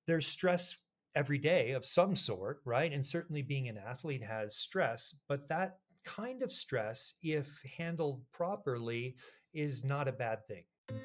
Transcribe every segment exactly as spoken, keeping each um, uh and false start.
there's stress every day of some sort, right? And certainly being an athlete has stress, but that kind of stress, if handled properly, is not a bad thing.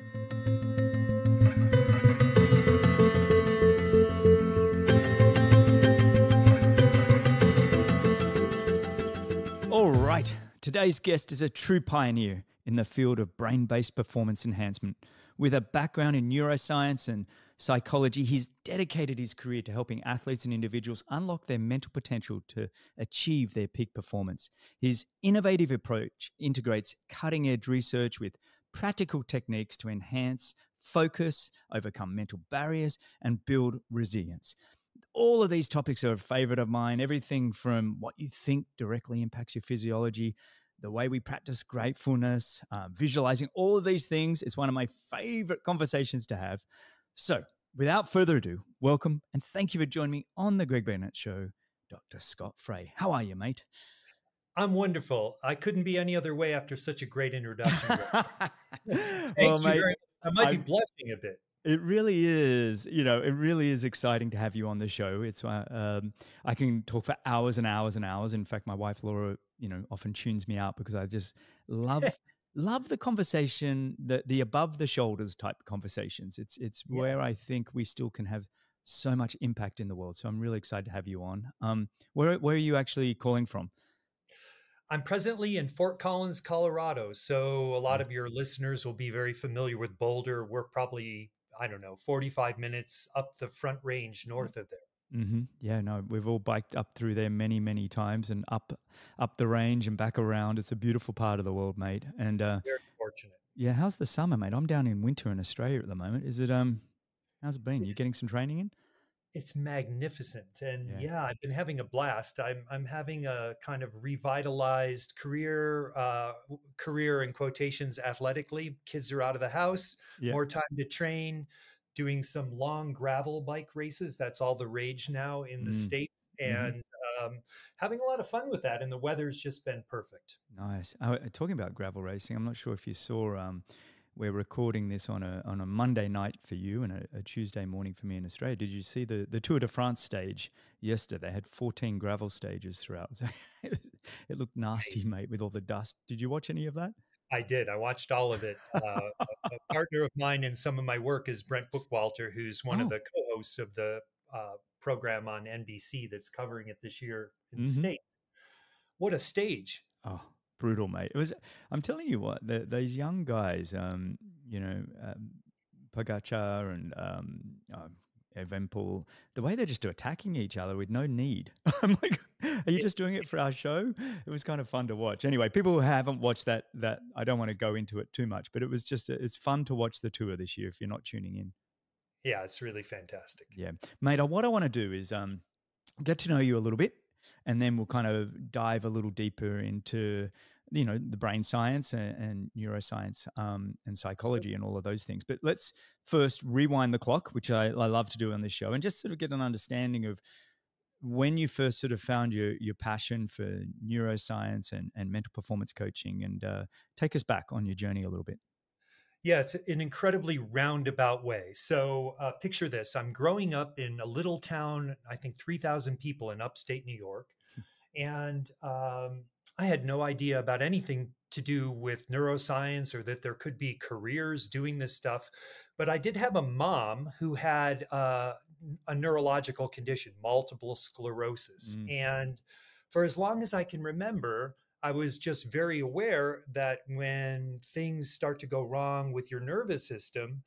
All right, today's guest is a true pioneer in the field of brain-based performance enhancement. With a background in neuroscience and psychology, he's dedicated his career to helping athletes and individuals unlock their mental potential to achieve their peak performance. His innovative approach integrates cutting-edge research with practical techniques to enhance focus, overcome mental barriers, and build resilience. All of these topics are a favorite of mine. Everything from what you think directly impacts your physiology, the way we practice gratefulness, uh, visualizing, all of these things is one of my favorite conversations to have. So without further ado, welcome and thank you for joining me on the Greg Burnett Show, Doctor Scott Frey. How are you, mate? I'm wonderful. I couldn't be any other way after such a great introduction. Thank well, you mate, very much. I might I, be blushing a bit. It really is, you know, it really is exciting to have you on the show. It's, uh, um, I can talk for hours and hours and hours. In fact, my wife Laura, you know, often tunes me out because I just love, love the conversation, the the above the shoulders type conversations. It's it's Yeah. where I think we still can have so much impact in the world. So I'm really excited to have you on. Um, where where are you actually calling from? I'm presently in Fort Collins, Colorado. So a lot Nice. of your listeners will be very familiar with Boulder. We're probably, I don't know, forty-five minutes up the Front Range north of there. Mm-hmm. Yeah, no, we've all biked up through there many, many times and up, up the range and back around. It's a beautiful part of the world, mate. And uh, Very fortunate. yeah, how's the summer, mate? I'm down in winter in Australia at the moment. Is it um, how's it been? You It's getting some training in? it's magnificent. And Yeah. yeah, I've been having a blast. I'm I'm having a kind of revitalized career, uh, w- career in quotations athletically. Kids are out of the house, Yeah. more time to train, doing some long gravel bike races. That's all the rage now in the Mm. States. Mm-hmm. And um, having a lot of fun with that. And the weather's just been perfect. Nice. Oh, uh, talking about gravel racing, I'm not sure if you saw. Um, we're recording this on a on a Monday night for you and a, a Tuesday morning for me in Australia. Did you see the the Tour de France stage yesterday? They had fourteen gravel stages throughout. So it, was, it looked nasty, mate, with all the dust. Did you watch any of that? I did. I watched all of it. Uh, a, a partner of mine in some of my work is Brent Bookwalter, who's one of Oh. the co-hosts of the uh, program on N B C that's covering it this year in the Mm-hmm. States. What a stage! Oh, brutal, mate. It was. I'm telling you what, the, these young guys, um, you know, um, Pogacar and um, uh, Evenepoel, the way they're just attacking each other with no need. I'm like, are you It, just doing it for our show? It was kind of fun to watch. Anyway, people who haven't watched that, that I don't want to go into it too much, but it was just, a, it's fun to watch the tour this year if you're not tuning in. yeah, it's really fantastic. Yeah, mate. uh, What I want to do is um, get to know you a little bit, and then we'll kind of dive a little deeper into you know the brain science and, and neuroscience um, and psychology and all of those things. But let's first rewind the clock, which I, I love to do on this show, and just sort of get an understanding of when you first sort of found your your passion for neuroscience and, and mental performance coaching, and uh, take us back on your journey a little bit. Yeah, it's an incredibly roundabout way. So uh, picture this: I'm growing up in a little town, I think three thousand people in upstate New York. And um, I had no idea about anything to do with neuroscience or that there could be careers doing this stuff. But I did have a mom who had uh, a neurological condition, multiple sclerosis. Mm. And for as long as I can remember, I was just very aware that when things start to go wrong with your nervous system,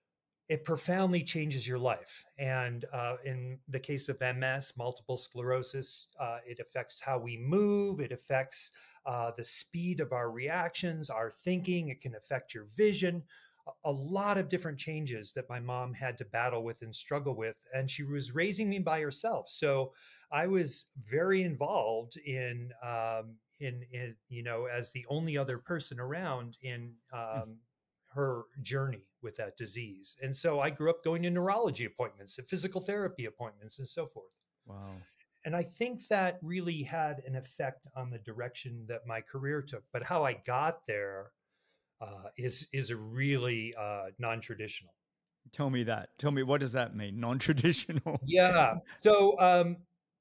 it profoundly changes your life. And uh, in the case of M S, multiple sclerosis, uh, it affects how we move. It affects uh, the speed of our reactions, our thinking. It can affect your vision. A, a lot of different changes that my mom had to battle with and struggle with. And she was raising me by herself. So I was very involved in, um, in, in you know, as the only other person around in um, her journey with that disease. And so I grew up going to neurology appointments and physical therapy appointments and so forth. Wow. And I think that really had an effect on the direction that my career took. But how I got there uh, is is a really uh, non-traditional. Tell me that. Tell me, what does that mean? Non-traditional. Yeah. So um,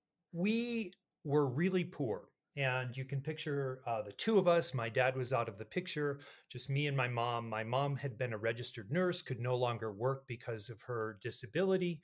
we were really poor. And you can picture uh, the two of us. My dad was out of the picture, just me and my mom. My mom had been a registered nurse, could no longer work because of her disability.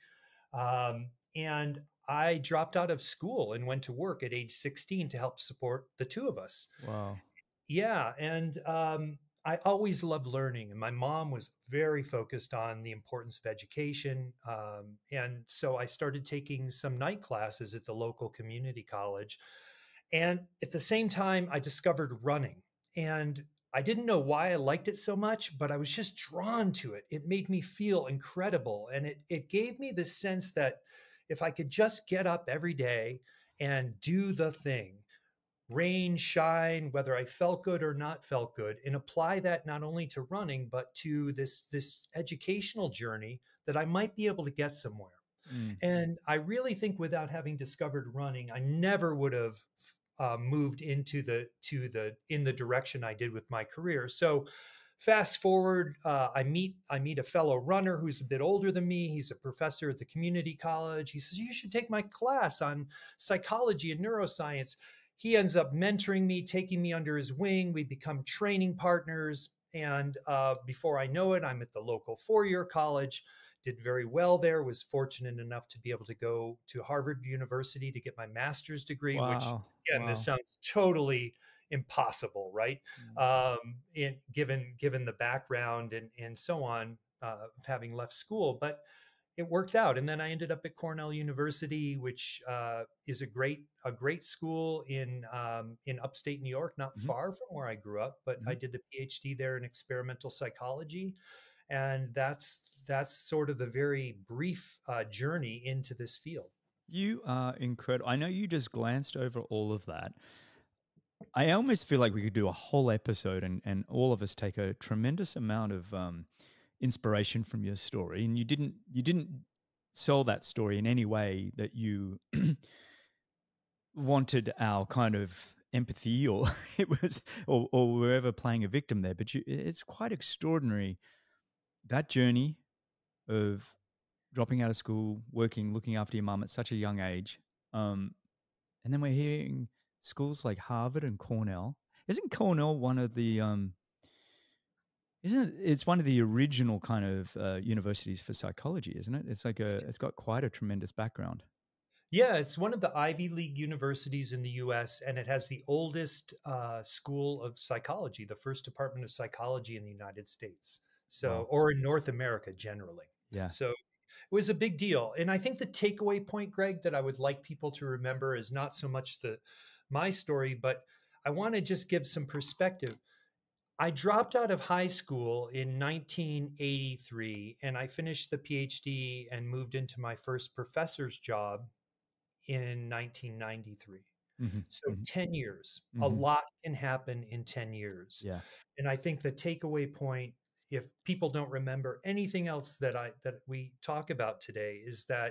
Um, and I dropped out of school and went to work at age sixteen to help support the two of us. Wow. Yeah, and um, I always loved learning, and my mom was very focused on the importance of education. Um, and so I started taking some night classes at the local community college. And at the same time, I discovered running. And I didn't know why I liked it so much, but I was just drawn to it. It made me feel incredible. And it, it gave me this sense that if I could just get up every day and do the thing, rain, shine, whether I felt good or not felt good, and apply that not only to running, but to this, this educational journey, that I might be able to get somewhere. Mm. And I really think without having discovered running, I never would have uh, moved into the to the in the direction I did with my career. So fast forward, uh, I meet I meet a fellow runner who's a bit older than me. He's a professor at the community college. He says, "You should take my class on psychology and neuroscience." He ends up mentoring me, taking me under his wing. We become training partners. And uh, before I know it, I'm at the local four-year college, did very well there, was fortunate enough to be able to go to Harvard University to get my master's degree, which, Wow. again, this Wow. sounds totally impossible, right? Mm. Um, in, given given the background and, and so on, uh, of having left school. But it worked out, and then I ended up at Cornell University, which uh, is a great a great school in um, in upstate New York, not Mhm. far from where I grew up. But I Mhm. did the PhD there in experimental psychology, and that's that's sort of the very brief uh, journey into this field. You are incredible. I know you just glanced over all of that. I almost feel like we could do a whole episode and, and all of us take a tremendous amount of um, inspiration from your story. And you didn't you didn't sell that story in any way that you wanted our kind of empathy, or it was, or, or we were ever playing a victim there. But you, it's quite extraordinary, that journey of dropping out of school, working, looking after your mum at such a young age. Um, and then we're hearing schools like Harvard and Cornell. Isn't Cornell one of the um, isn't it, it's one of the original kind of uh, universities for psychology, isn't it? It's like a it's got quite a tremendous background. Yeah, it's one of the Ivy League universities in the U S, and it has the oldest uh, school of psychology, the first department of psychology in the United States. So, Wow. or in North America generally. Yeah. So it was a big deal. And I think the takeaway point, Greg, that I would like people to remember is not so much the my story, but I want to just give some perspective. I dropped out of high school in nineteen eighty-three, and I finished the PhD and moved into my first professor's job in nineteen ninety-three. Hmm. So Hmm. ten years, a Hmm. lot can happen in ten years. Yeah. And I think the takeaway point, if people don't remember anything else that I that we talk about today, is that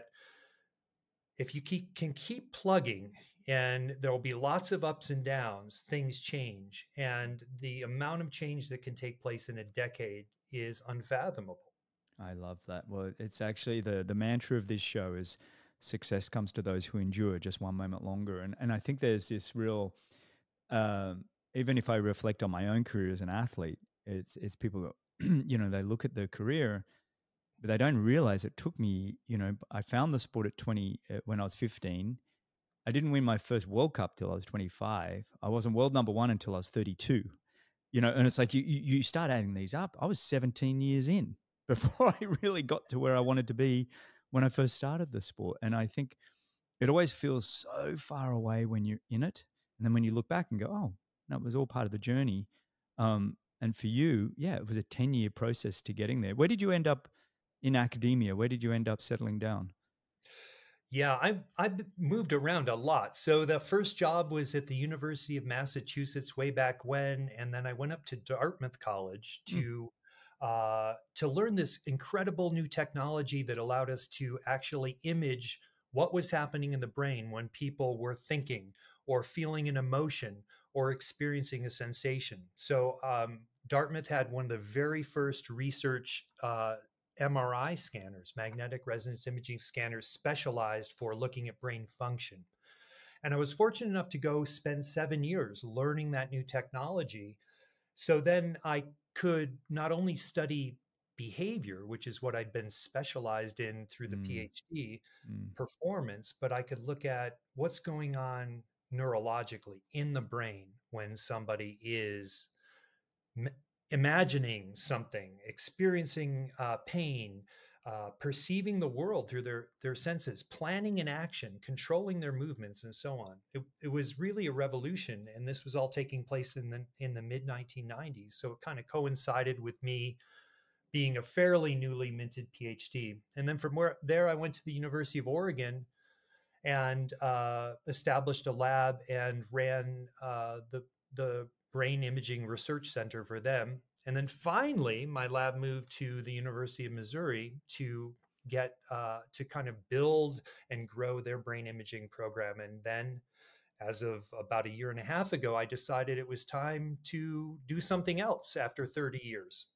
if you keep, can keep plugging, and there will be lots of ups and downs, things change. And the amount of change that can take place in a decade is unfathomable. I love that. Well, it's actually the the mantra of this show is success comes to those who endure just one moment longer. And and I think there's this real um, even if I reflect on my own career as an athlete, it's it's people go, you know, they look at their career, but they don't realize it took me, you know, I found the sport at twenty uh, when I was fifteen. I didn't win my first World Cup till I was twenty-five. I wasn't world number one until I was thirty-two. You know, and it's like you you you start adding these up. I was seventeen years in before I really got to where I wanted to be when I first started the sport. And I think it always feels so far away when you're in it. And then when you look back and go, oh, that was all part of the journey. Um, and for you, yeah, it was a ten year process to getting there. Where did you end up in academia? Where did you end up settling down? Yeah, I I've moved around a lot. So the first job was at the University of Massachusetts way back when, and then I went up to Dartmouth College Mm. to uh, to learn this incredible new technology that allowed us to actually image what was happening in the brain when people were thinking or feeling an emotion or experiencing a sensation. So um, Dartmouth had one of the very first research uh, M R I scanners, magnetic resonance imaging scanners specialized for looking at brain function. And I was fortunate enough to go spend seven years learning that new technology. So then I could not only study behavior, which is what I'd been specialized in through the Mm, PhD, mm, performance, but I could look at what's going on neurologically in the brain when somebody is m- imagining something, experiencing uh, pain, uh, perceiving the world through their their senses, planning an action, controlling their movements, and so on. It, it was really a revolution, and this was all taking place in the in the mid nineteen nineties. So it kind of coincided with me being a fairly newly minted PhD, and then from where there I went to the University of Oregon and uh, established a lab and ran uh, the the brain imaging research center for them. And then finally, my lab moved to the University of Missouri to get uh, to kind of build and grow their brain imaging program. And then, as of about a year and a half ago, I decided it was time to do something else after thirty years.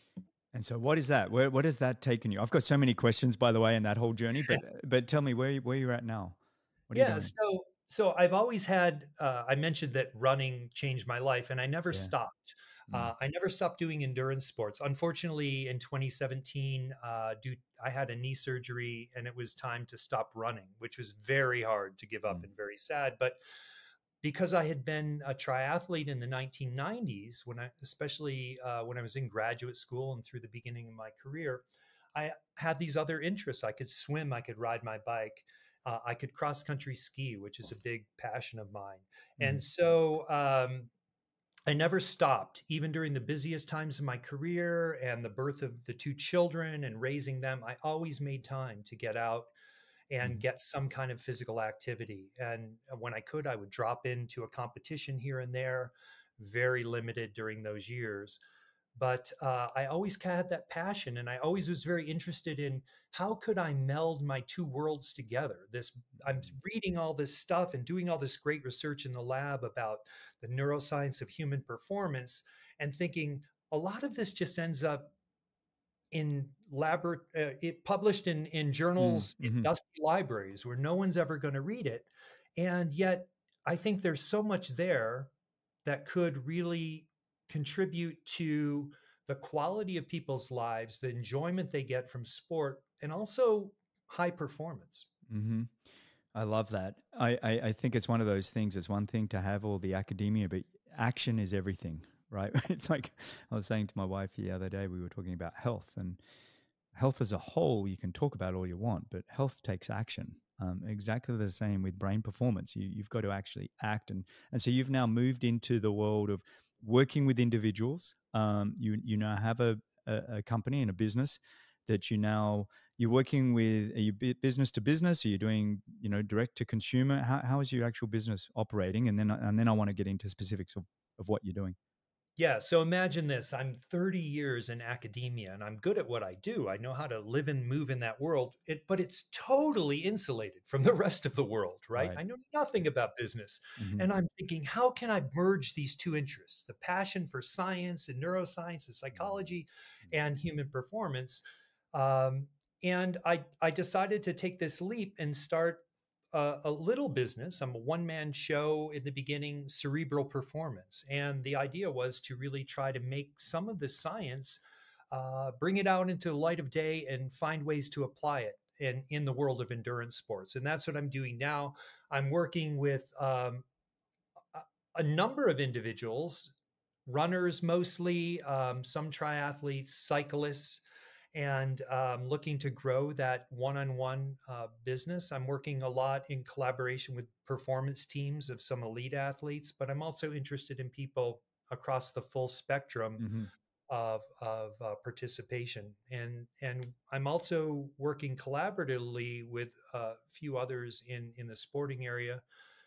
And so, what is that? Where what has that taken you? I've got so many questions, by the way, in that whole journey. But but tell me where you- where you're at now. What are you Yeah, doing? so so I've always had uh, I mentioned that running changed my life, and I never Yeah. stopped. Mm, Uh, I never stopped doing endurance sports. Unfortunately, in twenty seventeen, uh, due, I had a knee surgery, and it was time to stop running, which was very hard to give up mm, and very sad. But because I had been a triathlete in the nineteen nineties, when I, especially uh, when I was in graduate school and through the beginning of my career, I had these other interests. I could swim, I could ride my bike, uh, I could cross country ski, which is a big passion of mine. And mm, so um, I never stopped, even during the busiest times of my career and the birth of the two children and raising them. I always made time to get out and mm. get some kind of physical activity. And when I could, I would drop into a competition here and there, very limited during those years. But uh, I always had that passion, and I always was very interested in how could I meld my two worlds together. This I'm reading all this stuff and doing all this great research in the lab about the neuroscience of human performance, and thinking a lot of this just ends up in labor uh, it published in in Mm, journals in mhm, dusty libraries where no one's ever going to read it, and yet I think there's so much there that could really contribute to the quality of people's lives, the enjoyment they get from sport, and also high performance. mhm. I love that. I, I, I think it's one of those things. It's one thing to have all the academia, but action is everything, right? It's like I was saying to my wife the other day, we were talking about health, and health as a whole, you can talk about all you want, but health takes action. Um, exactly the same with brain performance. You, you've got to actually act. And, and so you've now moved into the world of working with individuals. Um, you, you now have a, a, a company and a business that you now you're working with. Are you business to business? Are you doing, you know, direct to consumer? How, how is your actual business operating? And then and then I want to get into specifics of, of what you're doing. Yeah, so imagine this. I'm thirty years in academia and I'm good at what I do. I know how to live and move in that world, it, but it's totally insulated from the rest of the world, right? Right. I know nothing about business. Mm-hmm. And I'm thinking, how can I merge these two interests, the passion for science and neuroscience and psychology and human performance? Um, and I, I decided to take this leap and start a, a little business. I'm a one man show in the beginning, Cerebral Performance. And the idea was to really try to make some of the science, uh, bring it out into the light of day and find ways to apply it in, in the world of endurance sports. And that's what I'm doing now. I'm working with um, a, a number of individuals, runners mostly, um, some triathletes, cyclists, and um, looking to grow that one-on-one uh, business. I'm working a lot in collaboration with performance teams of some elite athletes, but I'm also interested in people across the full spectrum Mm-hmm. of, of uh, participation. And, and I'm also working collaboratively with a few others in, in the sporting area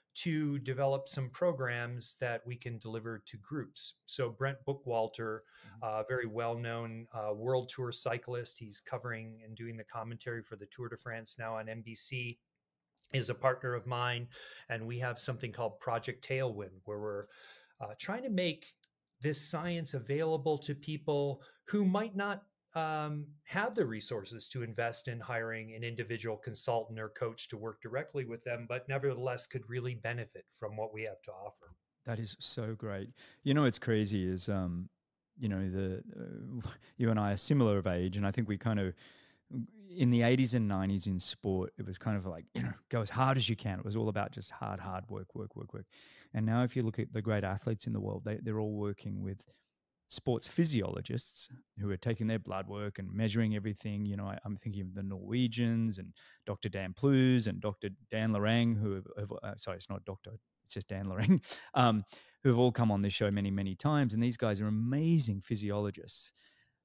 to develop some programs that we can deliver to groups. So Brent Bookwalter, a very well-known uh, world tour cyclist, he's covering and doing the commentary for the Tour de France now on N B C, is a partner of mine. And we have something called Project Tailwind, where we're uh, trying to make this science available to people who might not um, have the resources to invest in hiring an individual consultant or coach to work directly with them, but nevertheless could really benefit from what we have to offer. That is so great. You know, what's crazy is, um, you know, the uh, you and I are similar of age, and I think we kind of in the eighties and nineties in sport, it was kind of like, you know, go as hard as you can. It was all about just hard, hard work, work, work, work. And now, if you look at the great athletes in the world, they, they're all working with sports physiologists who are taking their blood work and measuring everything. You know, I, I'm thinking of the Norwegians and Doctor Dan Plews and Doctor Dan Lorang, who have, have uh, sorry, it's not Doctor, it's just Dan Lorang, um, who have all come on this show many, many times. And these guys are amazing physiologists.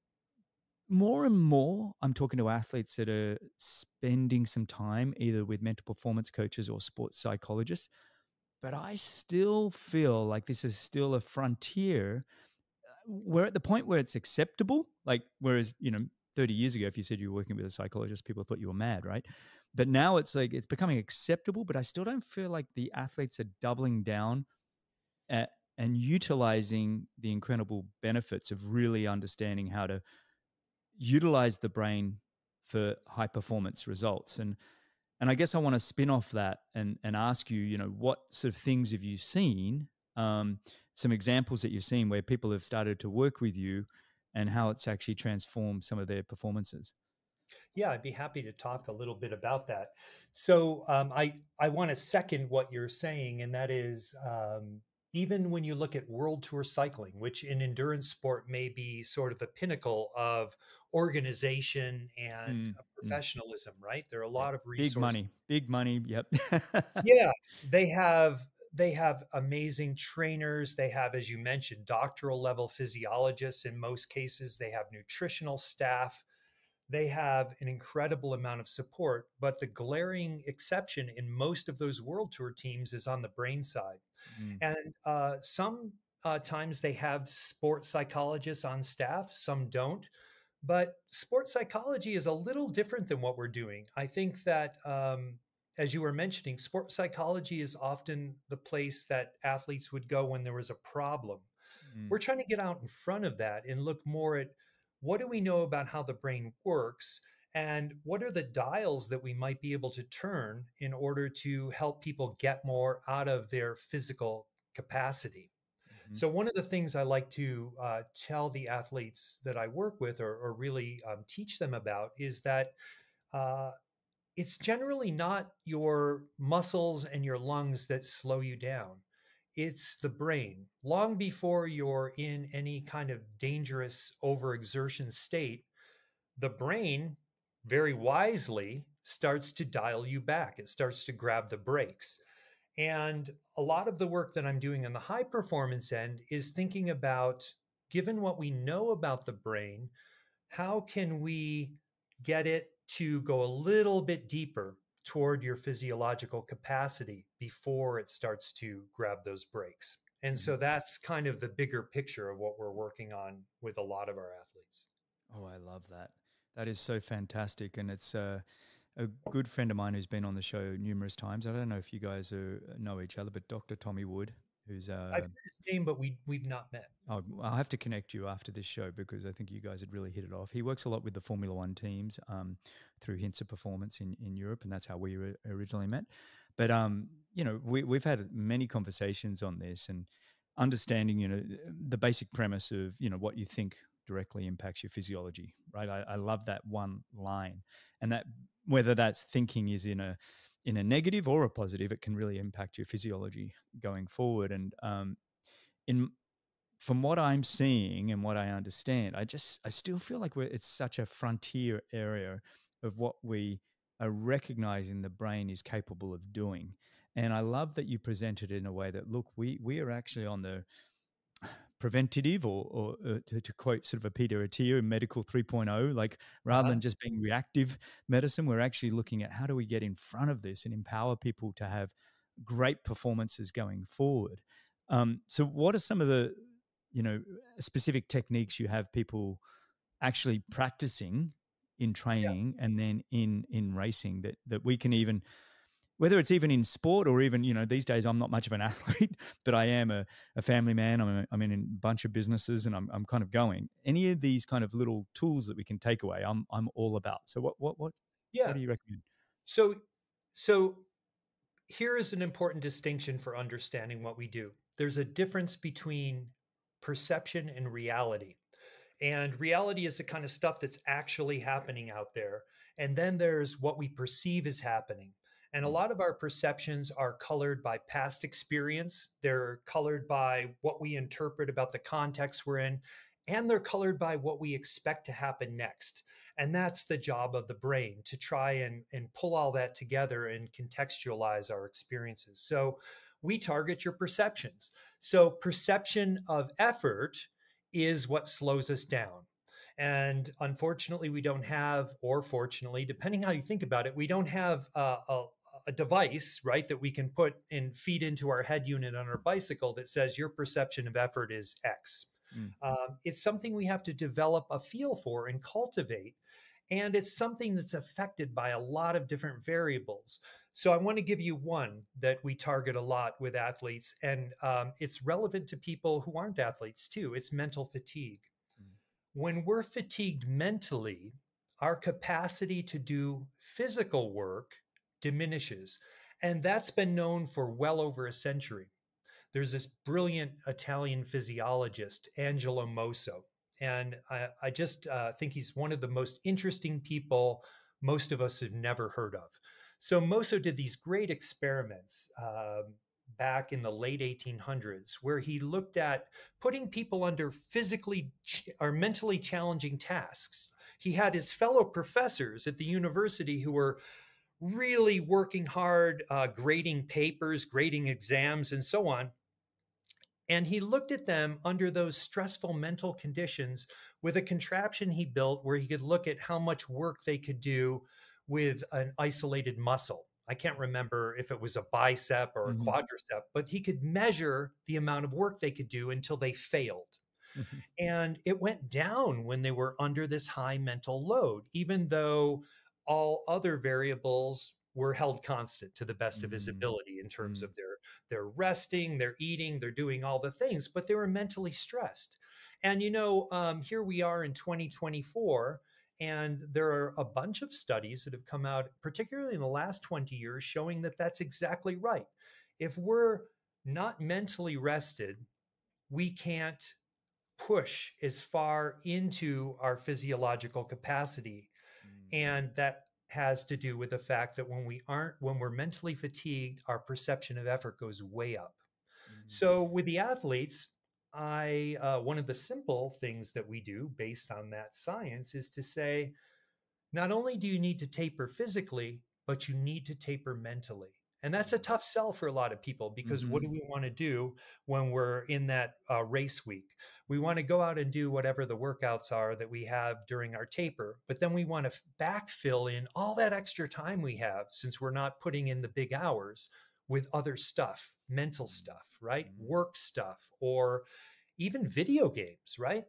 More and more, I'm talking to athletes that are spending some time either with mental performance coaches or sports psychologists. But I still feel like this is still a frontier. We're at the point where it's acceptable. Like, whereas, you know, thirty years ago, if you said you were working with a psychologist, people thought you were mad, right? But now it's like, it's becoming acceptable, but I still don't feel like the athletes are doubling down at, and utilizing the incredible benefits of really understanding how to utilize the brain for high performance results. And and I guess I want to spin off that and and ask you, you know, what sort of things have you seen? Um, some examples that you've seen where people have started to work with you and how it's actually transformed some of their performances. Yeah, I'd be happy to talk a little bit about that. So um, I I want to second what you're saying, and that is um, even when you look at World Tour cycling, which in endurance sport may be sort of the pinnacle of organization and Mm, uh, mm, professionalism, right? There are a yeah. lot of Big resources. money, big money. Yep. Yeah, they have they have amazing trainers. They have, as you mentioned, doctoral level physiologists. In most cases, they have nutritional staff. They have an incredible amount of support, but the glaring exception in most of those world tour teams is on the brain side. Mm, And uh, some uh, times they have sports psychologists on staff, some don't. But sports psychology is a little different than what we're doing. I think that, um, as you were mentioning, sports psychology is often the place that athletes would go when there was a problem. mm, We're trying to get out in front of that and look more at what do we know about how the brain works and what are the dials that we might be able to turn in order to help people get more out of their physical capacity. mhm, So, one of the things I like to uh, tell the athletes that I work with or, or really um, teach them about is that uh, it's generally not your muscles and your lungs that slow you down. It's the brain. Long before you're in any kind of dangerous overexertion state, the brain very wisely starts to dial you back. It starts to grab the brakes. And a lot of the work that I'm doing on the high performance end is thinking about, given what we know about the brain, how can we get it to go a little bit deeper toward your physiological capacity before it starts to grab those brakes? And mhm. so that's kind of the bigger picture of what we're working on with a lot of our athletes. Oh, I love that. That is so fantastic. And it's uh, a good friend of mine who's been on the show numerous times. I don't know if you guys are, know each other, but Doctor Tommy Wood, who's I've uh, heard his name, but we we've not met. I'll, I'll have to connect you after this show because I think you guys had really hit it off. He works a lot with the Formula One teams um, through Hintsa Performance in, in Europe, and that's how we were originally met. But um, you know, we, we've had many conversations on this and understanding, you know, the basic premise of you know what you think directly impacts your physiology, right? I, I love that one line, and that whether that's thinking is in a in a negative or a positive, it can really impact your physiology going forward. And um, in from what I'm seeing and what I understand, I just I still feel like we're it's such a frontier area of what we are recognizing the brain is capable of doing. And I love that you presented it in a way that look, we we are actually on the preventative or, or uh, to, to quote sort of a Peter Attia in medical 3.0, like rather Uh-huh. than just being reactive medicine, we're actually looking at how do we get in front of this and empower people to have great performances going forward. Um, so what are some of the, you know, specific techniques you have people actually practicing in Yeah. training and then in in racing that that we can even whether it's even in sport or even, you know, these days I'm not much of an athlete, but I am a, a family man. I'm, a, I'm in a bunch of businesses and I'm, I'm kind of going. Any of these kind of little tools that we can take away, I'm, I'm all about. So what, what, what, what Yeah. do you recommend? So, so here is an important distinction for understanding what we do. There's a difference between perception and reality. And reality is the kind of stuff that's actually happening out there. And then there's what we perceive is happening. And a lot of our perceptions are colored by past experience. They're colored by what we interpret about the context we're in, and they're colored by what we expect to happen next. And that's the job of the brain, to try and, and pull all that together and contextualize our experiences. So we target your perceptions. So perception of effort is what slows us down. And unfortunately, we don't have, or fortunately, depending how you think about it, we don't have a, a, a device, right, that we can put and feed into our head unit on our bicycle that says your perception of effort is X. Mm. Um, it's something we have to develop a feel for and cultivate. And it's something that's affected by a lot of different variables. So I want to give you one that we target a lot with athletes, and um, it's relevant to people who aren't athletes too. It's mental fatigue. Mm. When we're fatigued mentally, our capacity to do physical work diminishes. And that's been known for well over a century. There's this brilliant Italian physiologist, Angelo Mosso. And I, I just uh, think he's one of the most interesting people most of us have never heard of. So Mosso did these great experiments uh, back in the late eighteen hundreds, where he looked at putting people under physically ch- or mentally challenging tasks. He had his fellow professors at the university who were really working hard, uh, grading papers, grading exams, and so on. And he looked at them under those stressful mental conditions with a contraption he built where he could look at how much work they could do with an isolated muscle. I can't remember if it was a bicep or a mm-hmm. quadricep, but he could measure the amount of work they could do until they failed. Mm-hmm. And it went down when they were under this high mental load, even though all other variables were held constant to the best of his ability in terms mm. of their, their resting, their eating, they're doing all the things, but they were mentally stressed. And, you know, um, here we are in twenty twenty-four, and there are a bunch of studies that have come out, particularly in the last twenty years, showing that that's exactly right. If we're not mentally rested, we can't push as far into our physiological capacity. Mm. And that has to do with the fact that when we aren't, when we're mentally fatigued, our perception of effort goes way up. Mm-hmm. So with the athletes, I, uh, one of the simple things that we do based on that science is to say, not only do you need to taper physically, but you need to taper mentally. And that's a tough sell for a lot of people, because mm-hmm. what do we want to do when we're in that uh, race week? We want to go out and do whatever the workouts are that we have during our taper, but then we want to backfill in all that extra time we have, since we're not putting in the big hours, with other stuff, mental stuff, right? Mm-hmm. Work stuff, or even video games, right?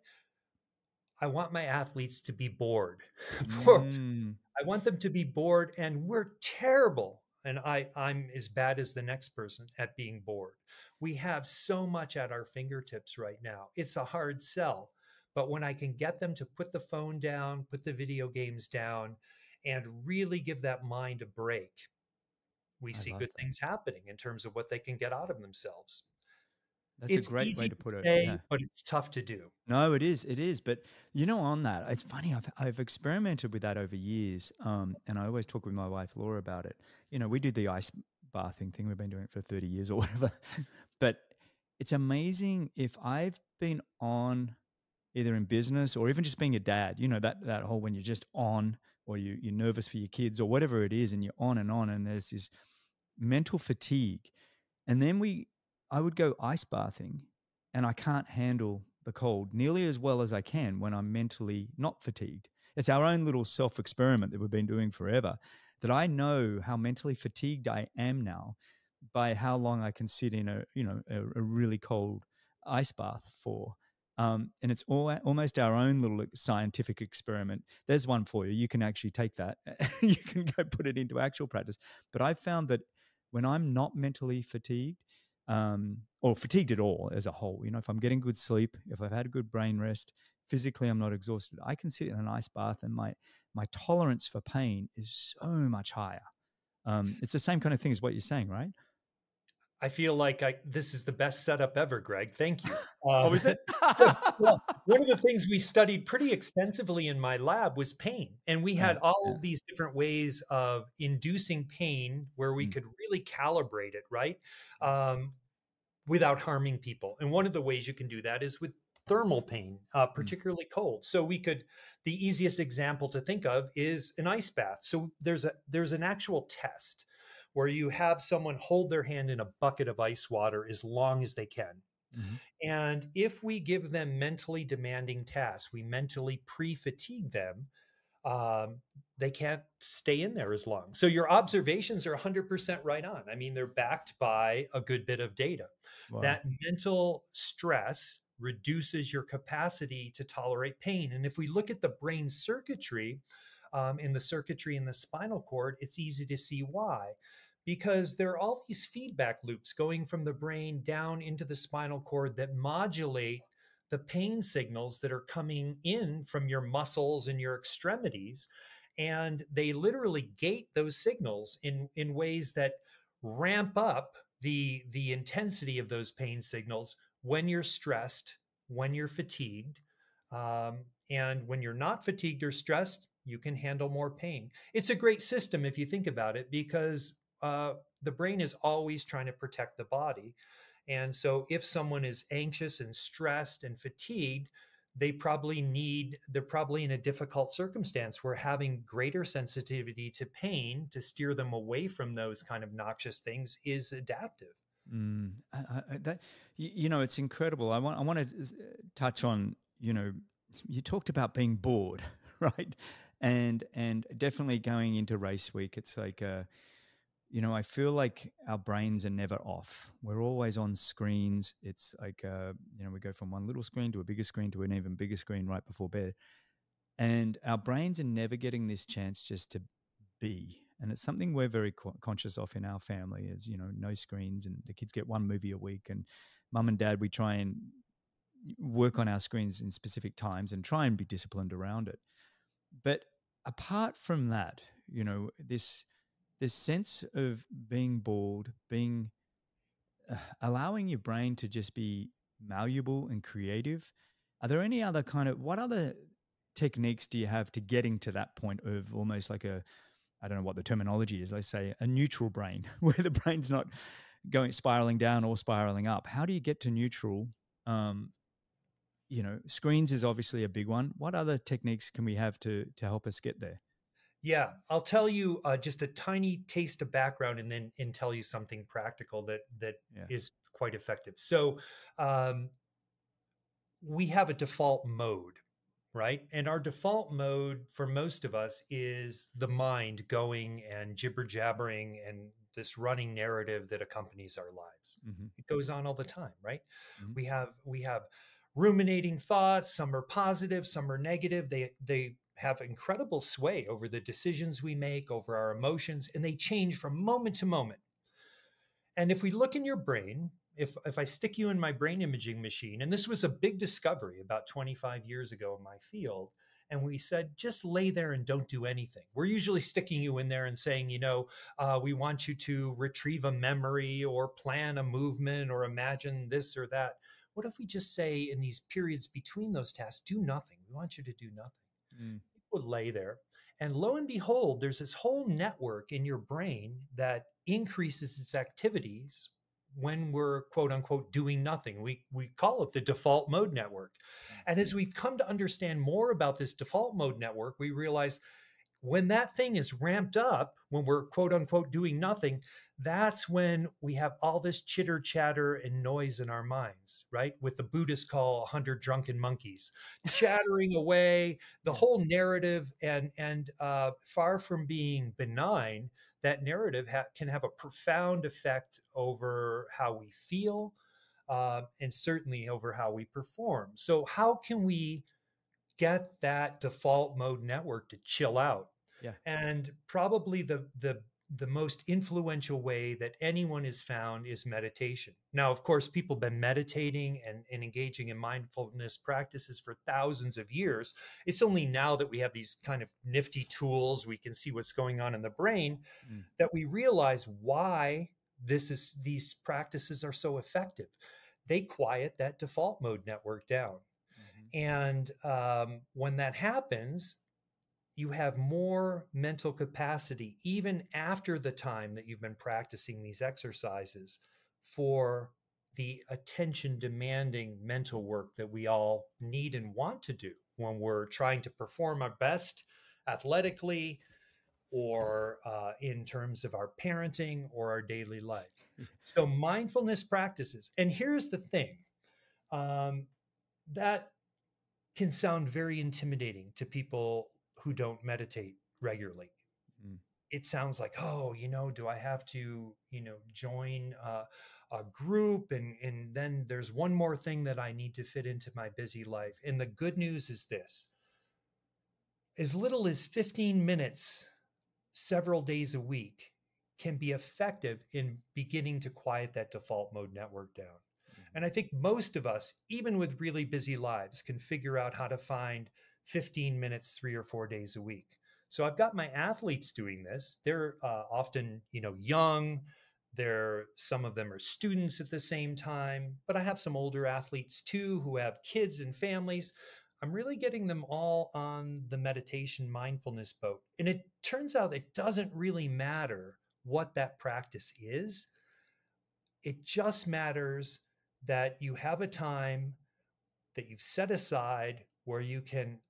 I want my athletes to be bored. mm. I want them to be bored, and we're terrible. And I, I'm as bad as the next person at being bored. We have so much at our fingertips right now. It's a hard sell. But when I can get them to put the phone down, put the video games down, and really give that mind a break, we I see good that. things happening in terms of what they can get out of themselves. That's it's a great way to put to it. Say, yeah. But it's tough to do. No, it is. It is. But, you know, on that, it's funny. I've, I've experimented with that over years. Um, and I always talk with my wife, Laura, about it. You know, we do the ice bathing thing. We've been doing it for thirty years or whatever. But it's amazing if I've been on either in business or even just being a dad, you know, that, that whole when you're just on, or you, you're nervous for your kids or whatever it is, and you're on and on, and there's this mental fatigue. And then we, I would go ice bathing, and I can't handle the cold nearly as well as I can when I'm mentally not fatigued. It's our own little self-experiment that we've been doing forever, that I know how mentally fatigued I am now by how long I can sit in a, you know, a, a really cold ice bath for. Um, and it's all, almost our own little scientific experiment. There's one for you. You can actually take that. You can go put it into actual practice. But I've found that when I'm not mentally fatigued, um, or fatigued at all as a whole, you know, if I'm getting good sleep, if I've had a good brain rest, physically I'm not exhausted, I can sit in an ice bath and my my tolerance for pain is so much higher. Um, it's the same kind of thing as what you're saying, right? I feel like I this is the best setup ever, Greg. Thank you. Oh, Um, is it? so, well, one of the things we studied pretty extensively in my lab was pain, and we Yeah, had all yeah. these different ways of inducing pain where we Mm, could really calibrate it, right? Um, without harming people. And one of the ways you can do that is with thermal pain, uh, mm, particularly cold. So we could, the easiest example to think of is an ice bath. So there's a there's an actual test where you have someone hold their hand in a bucket of ice water as long as they can. mhm, And if we give them mentally demanding tasks, we mentally pre-fatigue them, um, they can't stay in there as long. So your observations are one hundred percent right on. I mean, they're backed by a good bit of data. wow. That mental stress reduces your capacity to tolerate pain. And if we look at the brain circuitry, um, in the circuitry in the spinal cord, it's easy to see why. Because there are all these feedback loops going from the brain down into the spinal cord that modulate the pain signals that are coming in from your muscles and your extremities. And they literally gate those signals in, in ways that ramp up the, the intensity of those pain signals when you're stressed, when you're fatigued. Um, and when you're not fatigued or stressed, you can handle more pain. It's a great system if you think about it, because uh, the brain is always trying to protect the body. And so if someone is anxious and stressed and fatigued, they probably need, they're probably in a difficult circumstance where having greater sensitivity to pain to steer them away from those kind of noxious things is adaptive. Mm, I, I, that you, you know, it's incredible. I want I want to touch on, you know, you talked about being bored, right? And and definitely going into race week, it's like, uh, you know, I feel like our brains are never off. We're always on screens. It's like, uh, you know, we go from one little screen to a bigger screen to an even bigger screen right before bed, and our brains are never getting this chance just to be. And it's something we're very co- conscious of in our family is, you know, no screens, and the kids get one movie a week, and mum and dad, we try and work on our screens in specific times and try and be disciplined around it. But apart from that, you know, this this sense of being bored, being uh, allowing your brain to just be malleable and creative. Are there any other kind of what other techniques do you have to getting to that point of almost like a, I don't know what the terminology is, let's say a neutral brain where the brain's not going spiraling down or spiraling up? How do you get to neutral? Um, you know, screens is obviously a big one. What other techniques can we have to to help us get there? Yeah, I'll tell you uh, just a tiny taste of background, and then and tell you something practical that that Yeah. is quite effective. So um, we have a default mode, right? And our default mode for most of us is the mind going and jibber jabbering and this running narrative that accompanies our lives. Mm-hmm. It goes on all the time, right? Mm-hmm. We have we have ruminating thoughts, some are positive, some are negative. They they have incredible sway over the decisions we make, over our emotions, and they change from moment to moment. And if we look in your brain, if, if I stick you in my brain imaging machine, and this was a big discovery about twenty-five years ago in my field, and we said, just lay there and don't do anything. We're usually sticking you in there and saying, you know, uh, we want you to retrieve a memory or plan a movement or imagine this or that. What if we just say in these periods between those tasks, do nothing? We want you to do nothing. Mm. Would lay there. And lo and behold, there's this whole network in your brain that increases its activities when we're quote unquote doing nothing. We, we call it the default mode network. And as we've come to understand more about this default mode network, we realize when that thing is ramped up, when we're quote unquote doing nothing, that's when we have all this chitter chatter and noise in our minds, right? With the Buddhists call one hundred drunken monkeys chattering away, the Yeah. whole narrative, and and uh, far from being benign, that narrative ha- can have a profound effect over how we feel, uh, and certainly over how we perform. So how can we get that default mode network to chill out? Yeah. And probably the the the most influential way that anyone has found is meditation. Now, of course, people have been meditating and, and engaging in mindfulness practices for thousands of years. It's only now that we have these kind of nifty tools, we can see what's going on in the brain, Mm. that we realize why this is these practices are so effective. They quiet that default mode network down. Mm-hmm. And um, when that happens, you have more mental capacity, even after the time that you've been practicing these exercises, for the attention demanding mental work that we all need and want to do when we're trying to perform our best athletically, or uh, in terms of our parenting or our daily life. So, mindfulness practices. And here's the thing, um, that can sound very intimidating to people who don't meditate regularly. Mm. It sounds like, oh, you know, do I have to, you know, join uh, a group? And, and then there's one more thing that I need to fit into my busy life. And the good news is this: as little as fifteen minutes several days a week can be effective in beginning to quiet that default mode network down. Mm-hmm. And I think most of us, even with really busy lives, can figure out how to find fifteen minutes three or four days a week. So I've got my athletes doing this. They're uh, often, you know, young. They're, some of them are students at the same time, but I have some older athletes too who have kids and families. I'm really getting them all on the meditation mindfulness boat. And it turns out it doesn't really matter what that practice is. It just matters that you have a time that you've set aside where you can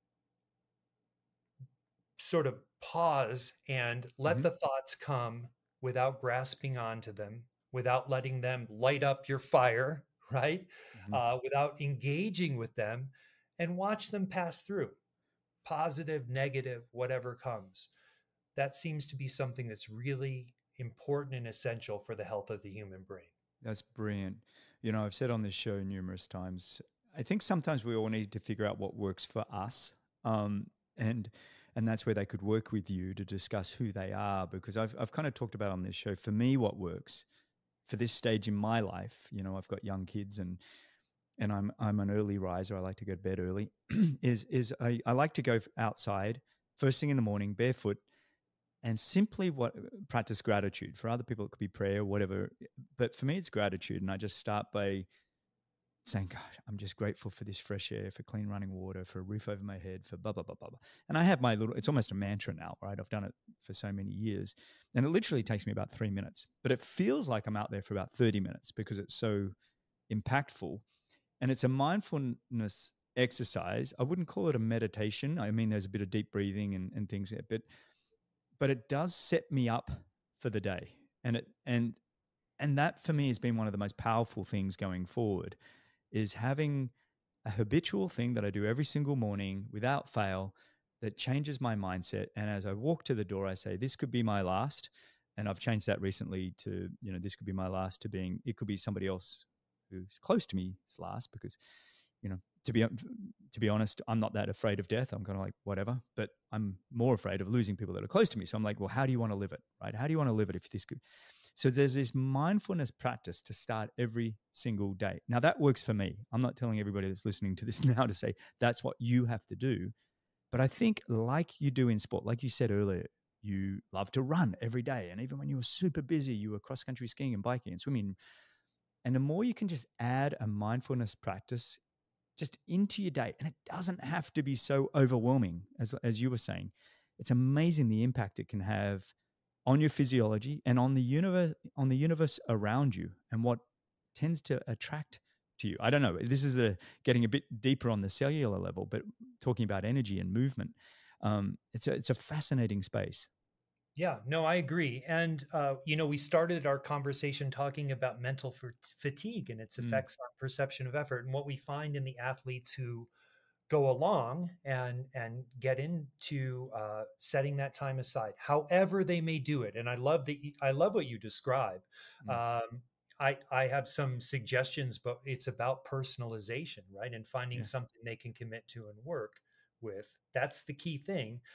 sort of pause and let Mm-hmm. the thoughts come without grasping onto them, without letting them light up your fire, right? Mm-hmm. Uh, without engaging with them, and watch them pass through, positive, negative, whatever comes. That seems to be something that's really important and essential for the health of the human brain. That's brilliant. You know, I've said on this show numerous times, I think sometimes we all need to figure out what works for us. Um, and and that's where they could work with you to discuss who they are, because I've I've kind of talked about on this show, for me, what works for this stage in my life. You know, I've got young kids, and and I'm I'm an early riser. I like to go to bed early. is is I, I like to go outside first thing in the morning, barefoot, and simply what practice gratitude. For other people, it could be prayer, whatever. But for me, it's gratitude. And I just start by saying, God, I'm just grateful for this fresh air, for clean running water, for a roof over my head, for blah, blah, blah, blah, blah. And I have my little, it's almost a mantra now, right? I've done it for so many years. And it literally takes me about three minutes, but it feels like I'm out there for about thirty minutes because it's so impactful. And it's a mindfulness exercise. I wouldn't call it a meditation. I mean, there's a bit of deep breathing and, and things there, but but it does set me up for the day. And it and and that for me has been one of the most powerful things going forward, is having a habitual thing that I do every single morning without fail that changes my mindset. And as I walk to the door, I say, this could be my last. And I've changed that recently to, you know, this could be my last, to being, it could be somebody else who's close to me's last, because, you know, to be to be honest, I'm not that afraid of death. I'm kind of like, whatever, but I'm more afraid of losing people that are close to me. So I'm like, well, how do you want to live it, right? How do you want to live it if this could? So there's this mindfulness practice to start every single day. Now that works for me. I'm not telling everybody that's listening to this now to say that's what you have to do. But I think, like you do in sport, like you said earlier, you love to run every day. And even when you were super busy, you were cross-country skiing and biking and swimming. And the more you can just add a mindfulness practice just into your day, and it doesn't have to be so overwhelming, as, as you were saying. It's amazing the impact it can have on your physiology and on the universe, on the universe around you, and what tends to attract to you. I don't know. This is a, getting a bit deeper on the cellular level, but talking about energy and movement, um, it's a it's a fascinating space. Yeah, no, I agree. And, uh, you know, we started our conversation talking about mental f- fatigue and its Mm. effects on perception of effort. And what we find in the athletes who go along and and get into uh, setting that time aside, however they may do it. And I love the I love what you describe. Mm. Um, I I have some suggestions, but it's about personalization, right? And finding Yeah. something they can commit to and work with. That's the key thing.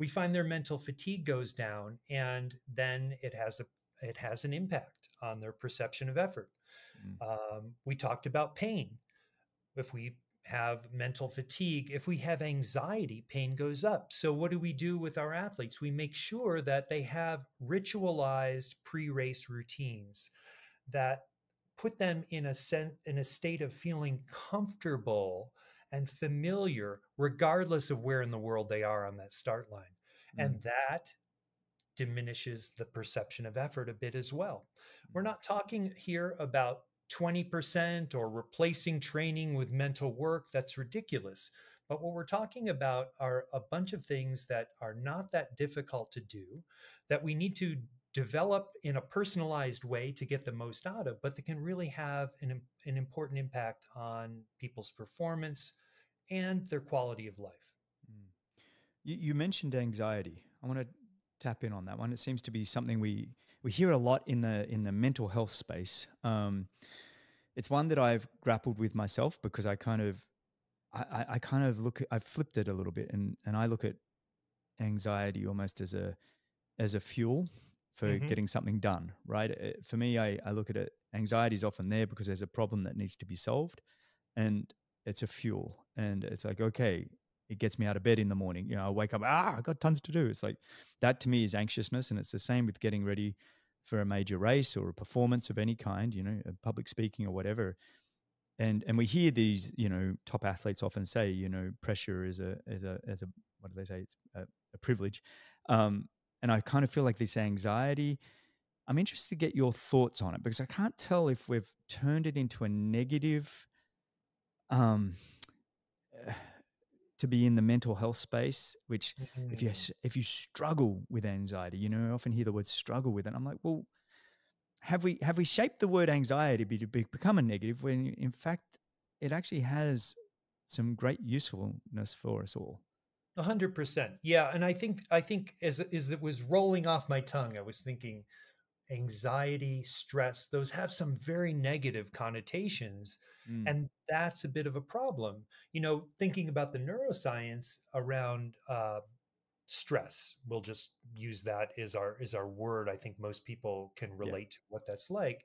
we find their mental fatigue goes down, and then it has a it has an impact on their perception of effort. Mm. Um, we talked about pain. If we have mental fatigue, if we have anxiety, pain goes up. So, what do we do with our athletes? We make sure that they have ritualized pre race routines that put them in a sen- in a state of feeling comfortable and familiar, regardless of where in the world they are on that start line. Mm. And that diminishes the perception of effort a bit as well. We're not talking here about twenty percent or replacing training with mental work. That's ridiculous. But what we're talking about are a bunch of things that are not that difficult to do, that we need to develop in a personalized way to get the most out of, but that can really have an, an important impact on people's performance and their quality of life. Mm. You, you mentioned anxiety. I want to tap in on that one. It seems to be something we we hear a lot in the in the mental health space. Um, it's one that I've grappled with myself because I kind of I, I I kind of look at, I've flipped it a little bit, and and I look at anxiety almost as a as a fuel for Mm-hmm. getting something done, right? Uh, For me, I, I look at it, anxiety is often there because there's a problem that needs to be solved, and it's a fuel. And it's like, okay, it gets me out of bed in the morning. You know, I wake up, ah, I got tons to do. It's like that to me is anxiousness. And it's the same with getting ready for a major race or a performance of any kind, you know, public speaking or whatever. And and we hear these, you know, top athletes often say, you know, pressure is a is a as a what do they say? It's a, a privilege. Um, and I kind of feel like this anxiety. I'm interested to get your thoughts on it because I can't tell if we've turned it into a negative um, to be in the mental health space. Which, if you Mm-hmm. if you struggle with anxiety, you know, I often hear the word struggle with it. I'm like, well, have we have we shaped the word anxiety to be, become a negative when in fact it actually has some great usefulness for us all? A hundred percent. Yeah. And I think I think as as it was rolling off my tongue, I was thinking anxiety, stress, those have some very negative connotations. Mm, And that's a bit of a problem. You know, thinking about the neuroscience around uh, stress, we'll just use that as our as our word. I think most people can yeah. relate to what that's like.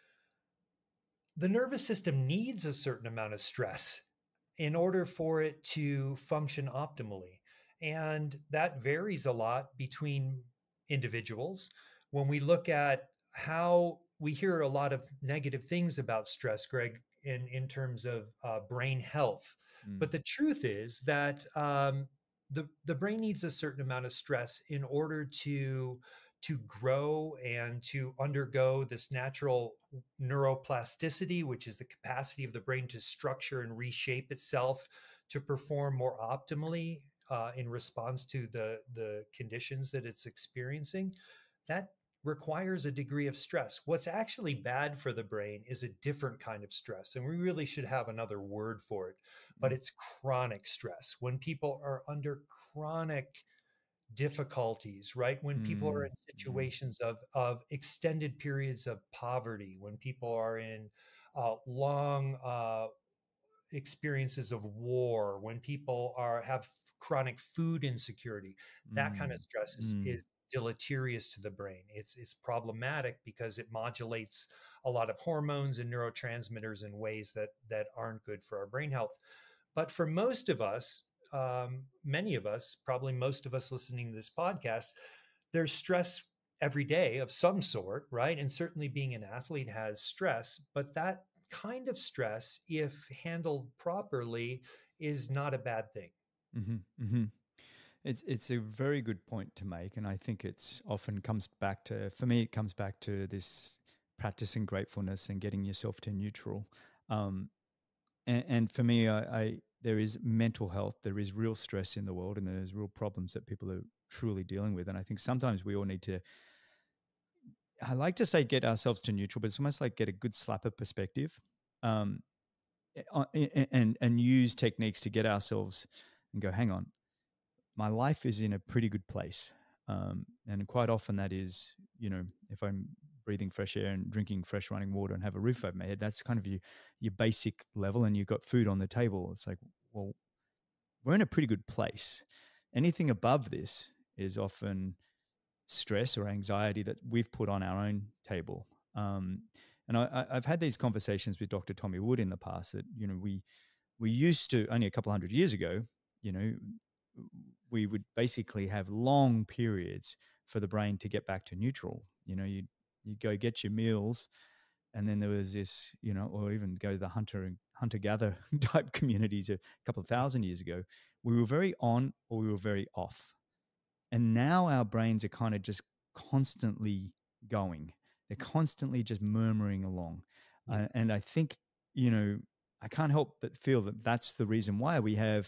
The nervous system needs a certain amount of stress in order for it to function optimally. And that varies a lot between individuals. When we look at how we hear a lot of negative things about stress, Greg, in, in terms of uh, brain health. Mm, But the truth is that um, the, the brain needs a certain amount of stress in order to to grow and to undergo this natural neuroplasticity, which is the capacity of the brain to structure and reshape itself to perform more optimally uh, in response to the, the conditions that it's experiencing. That requires a degree of stress. What's actually bad for the brain is a different kind of stress, and we really should have another word for it, but mm, it's chronic stress. When people are under chronic difficulties, right? When people are mm, in mm, situations of of extended periods of poverty, when people are in uh, long uh, experiences of war, when people are have chronic food insecurity, that kind of mm, stress is mm. is deleterious to the brain. It's it's problematic because it modulates a lot of hormones and neurotransmitters in ways that that aren't good for our brain health. But for most of us, um, many of us, probably most of us listening to this podcast, there's stress every day of some sort, right? And certainly being an athlete has stress, but that kind of stress, if handled properly, is not a bad thing. Mhm, mhm. It's it's a very good point to make, and I think it's often comes back to for me. It comes back to this practicing gratefulness and getting yourself to neutral. Um, and, and for me, I, I there is mental health. There is real stress in the world, and there's real problems that people are truly dealing with. And I think sometimes we all need to. I like to say get ourselves to neutral, but it's almost like get a good slap of perspective. Um, uh, and and use techniques to get ourselves and go, hang on, my life is in a pretty good place. Um, and quite often that is, you know, if I'm breathing fresh air and drinking fresh running water and have a roof over my head, that's kind of your, your basic level, and you've got food on the table. It's like, well, we're in a pretty good place. Anything above this is often stress or anxiety that we've put on our own table. Um, and I, I- I've had these conversations with Doctor Tommy Wood in the past that, you know, we we used to only a couple hundred years ago, you know, we would basically have long periods for the brain to get back to neutral. You know, you you go get your meals, and then there was this, you know, or even go to the hunter and hunter gatherer type communities a couple of thousand years ago. We were very on or we were very off, and now our brains are kind of just constantly going. They're constantly just murmuring along, Yeah. uh, and I think, you know, I can't help but feel that that's the reason why we have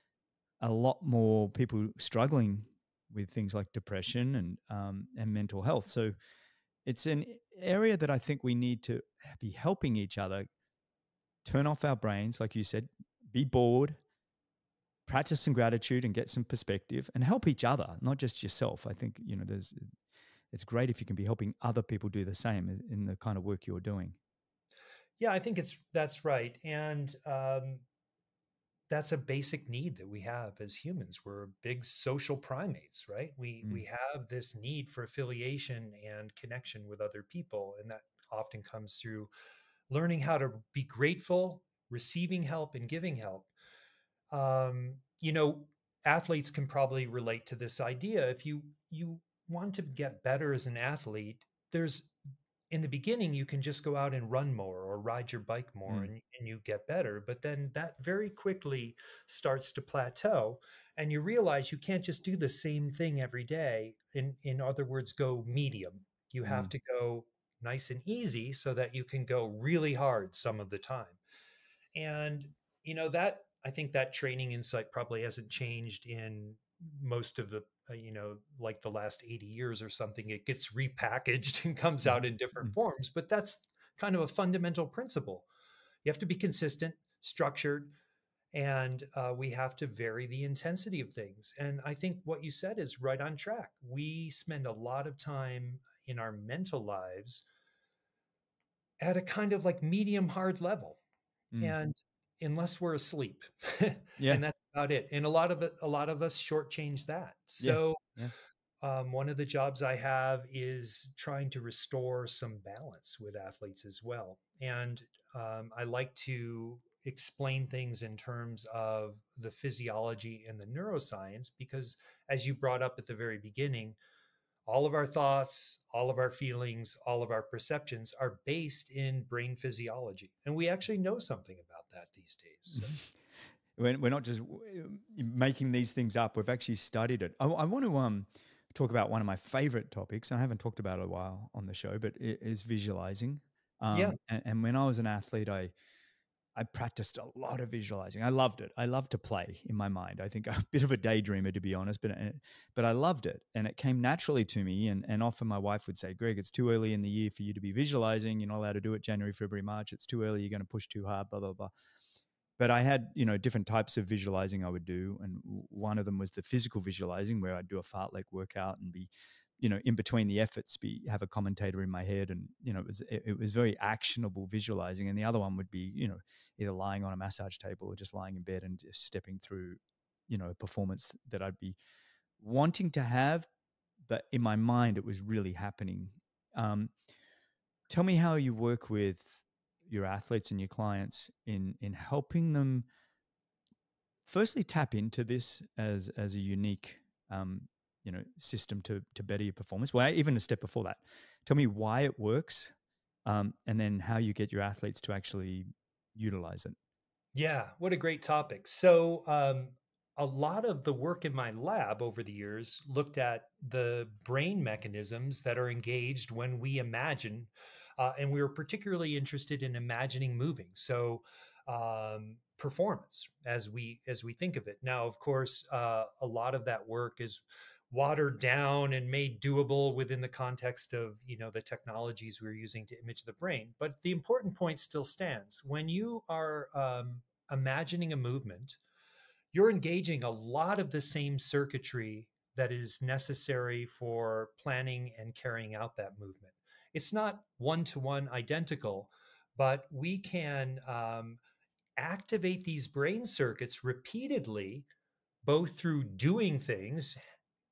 a lot more people struggling with things like depression and um, and mental health. So it's an area that I think we need to be helping each other turn off our brains, like you said, be bored, practice some gratitude and get some perspective, and help each other, not just yourself. I think, you know, there's it's great if you can be helping other people do the same in the kind of work you're doing. Yeah, I think it's that's right. And um, that's a basic need that we have as humans. We're big social primates, right? We Mm, we have this need for affiliation and connection with other people, and that often comes through learning how to be grateful, receiving help, and giving help. Um, you know, athletes can probably relate to this idea. If you you want to get better as an athlete, there's in the beginning you can just go out and run more or ride your bike more mm, and, and you get better, but then that very quickly starts to plateau and you realize you can't just do the same thing every day. In in other words, go medium. You have mm, to go nice and easy so that you can go really hard some of the time. And you know that I think that training insight probably hasn't changed in most of the uh, you know like the last eighty years or something. It gets repackaged and comes mhm, out in different mm. forms, but that's kind of a fundamental principle. You have to be consistent, structured, and uh, we have to vary the intensity of things. And I think what you said is right on track. We spend a lot of time in our mental lives at a kind of like medium hard level, Mm. and unless we're asleep, Yeah, and that's about it. And a lot of it, a lot of us shortchange that. yeah, So yeah. um, one of the jobs I have is trying to restore some balance with athletes as well. And um, I like to explain things in terms of the physiology and the neuroscience, because as you brought up at the very beginning, all of our thoughts, all of our feelings, all of our perceptions are based in brain physiology. And we actually know something about that these days. So, we're, we're not just w- making these things up. We've actually studied it. I, I want to um, talk about one of my favorite topics. I haven't talked about it a while on the show, but it is visualizing. yeah, Um, and, and when I was an athlete, I I practiced a lot of visualizing. I loved it. I loved to play in my mind. I think I'm a bit of a daydreamer, to be honest, but uh, but I loved it, and it came naturally to me. And and often my wife would say, "Greg, it's too early in the year for you to be visualizing. You're not allowed to do it January, February, March. It's too early. You're going to push too hard." Blah blah blah. But I had, you know, different types of visualizing I would do, and one of them was the physical visualizing, where I'd do a fartlek workout and be, you know, in between the efforts, be have a commentator in my head, and you know, it was it, it was very actionable visualizing. And the other one would be, you know, either lying on a massage table or just lying in bed and just stepping through, you know, a performance that I'd be wanting to have, but in my mind it was really happening. Um, Tell me how you work with your athletes and your clients in in helping them firstly tap into this as as a unique um, you know system to to better your performance. Well, even a step before that, tell me why it works, um, and then how you get your athletes to actually utilize it. yeah, what a great topic. So, um, a lot of the work in my lab over the years looked at the brain mechanisms that are engaged when we imagine, uh, and we were particularly interested in imagining moving. So, um, performance as we as we think of it. Now, of course, uh, a lot of that work is watered down and made doable within the context of you know the technologies we're using to image the brain. But the important point still stands. When you are um, imagining a movement, you're engaging a lot of the same circuitry that is necessary for planning and carrying out that movement. It's not one to one identical, but we can um, activate these brain circuits repeatedly, both through doing things,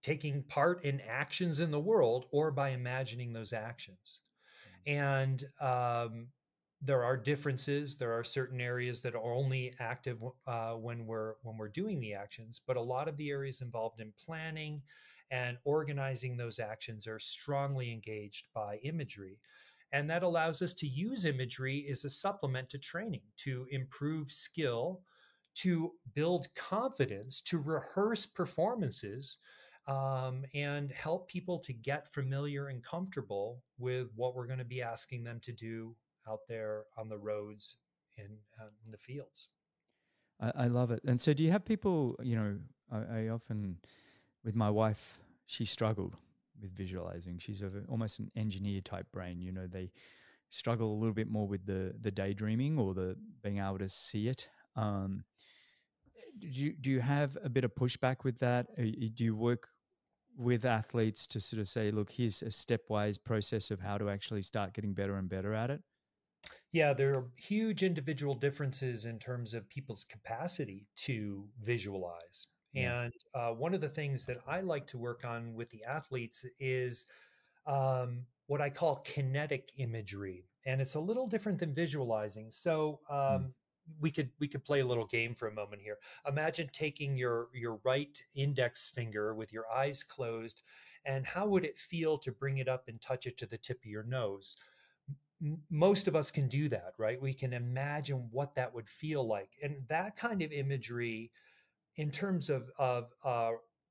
taking part in actions in the world or by imagining those actions. And um, there are differences. There are certain areas that are only active uh, when we're when we're doing the actions, but a lot of the areas involved in planning and organizing those actions are strongly engaged by imagery. And that allows us to use imagery as a supplement to training, to improve skill, to build confidence, to rehearse performances, um, and help people to get familiar and comfortable with what we're going to be asking them to do out there on the roads and um, in the fields. I, I love it. And so, do you have people? You know, I, I often, with my wife, she struggled with visualizing. She's a, almost an engineer type brain. You know, they struggle a little bit more with the the daydreaming or the being able to see it. Um, do you do you have a bit of pushback with that? Uh, y- Do you work with athletes to sort of say, look, here's a stepwise process of how to actually start getting better and better at it? Yeah, there are huge individual differences in terms of people's capacity to visualize. Yeah. And uh, one of the things that I like to work on with the athletes is um, what I call kinetic imagery, and it's a little different than visualizing. So Mm. um, we could we could play a little game for a moment here. Imagine taking your your right index finger with your eyes closed, and how would it feel to bring it up and touch it to the tip of your nose? M- Most of us can do that, right? We can imagine what that would feel like, and that kind of imagery, in terms of of uh,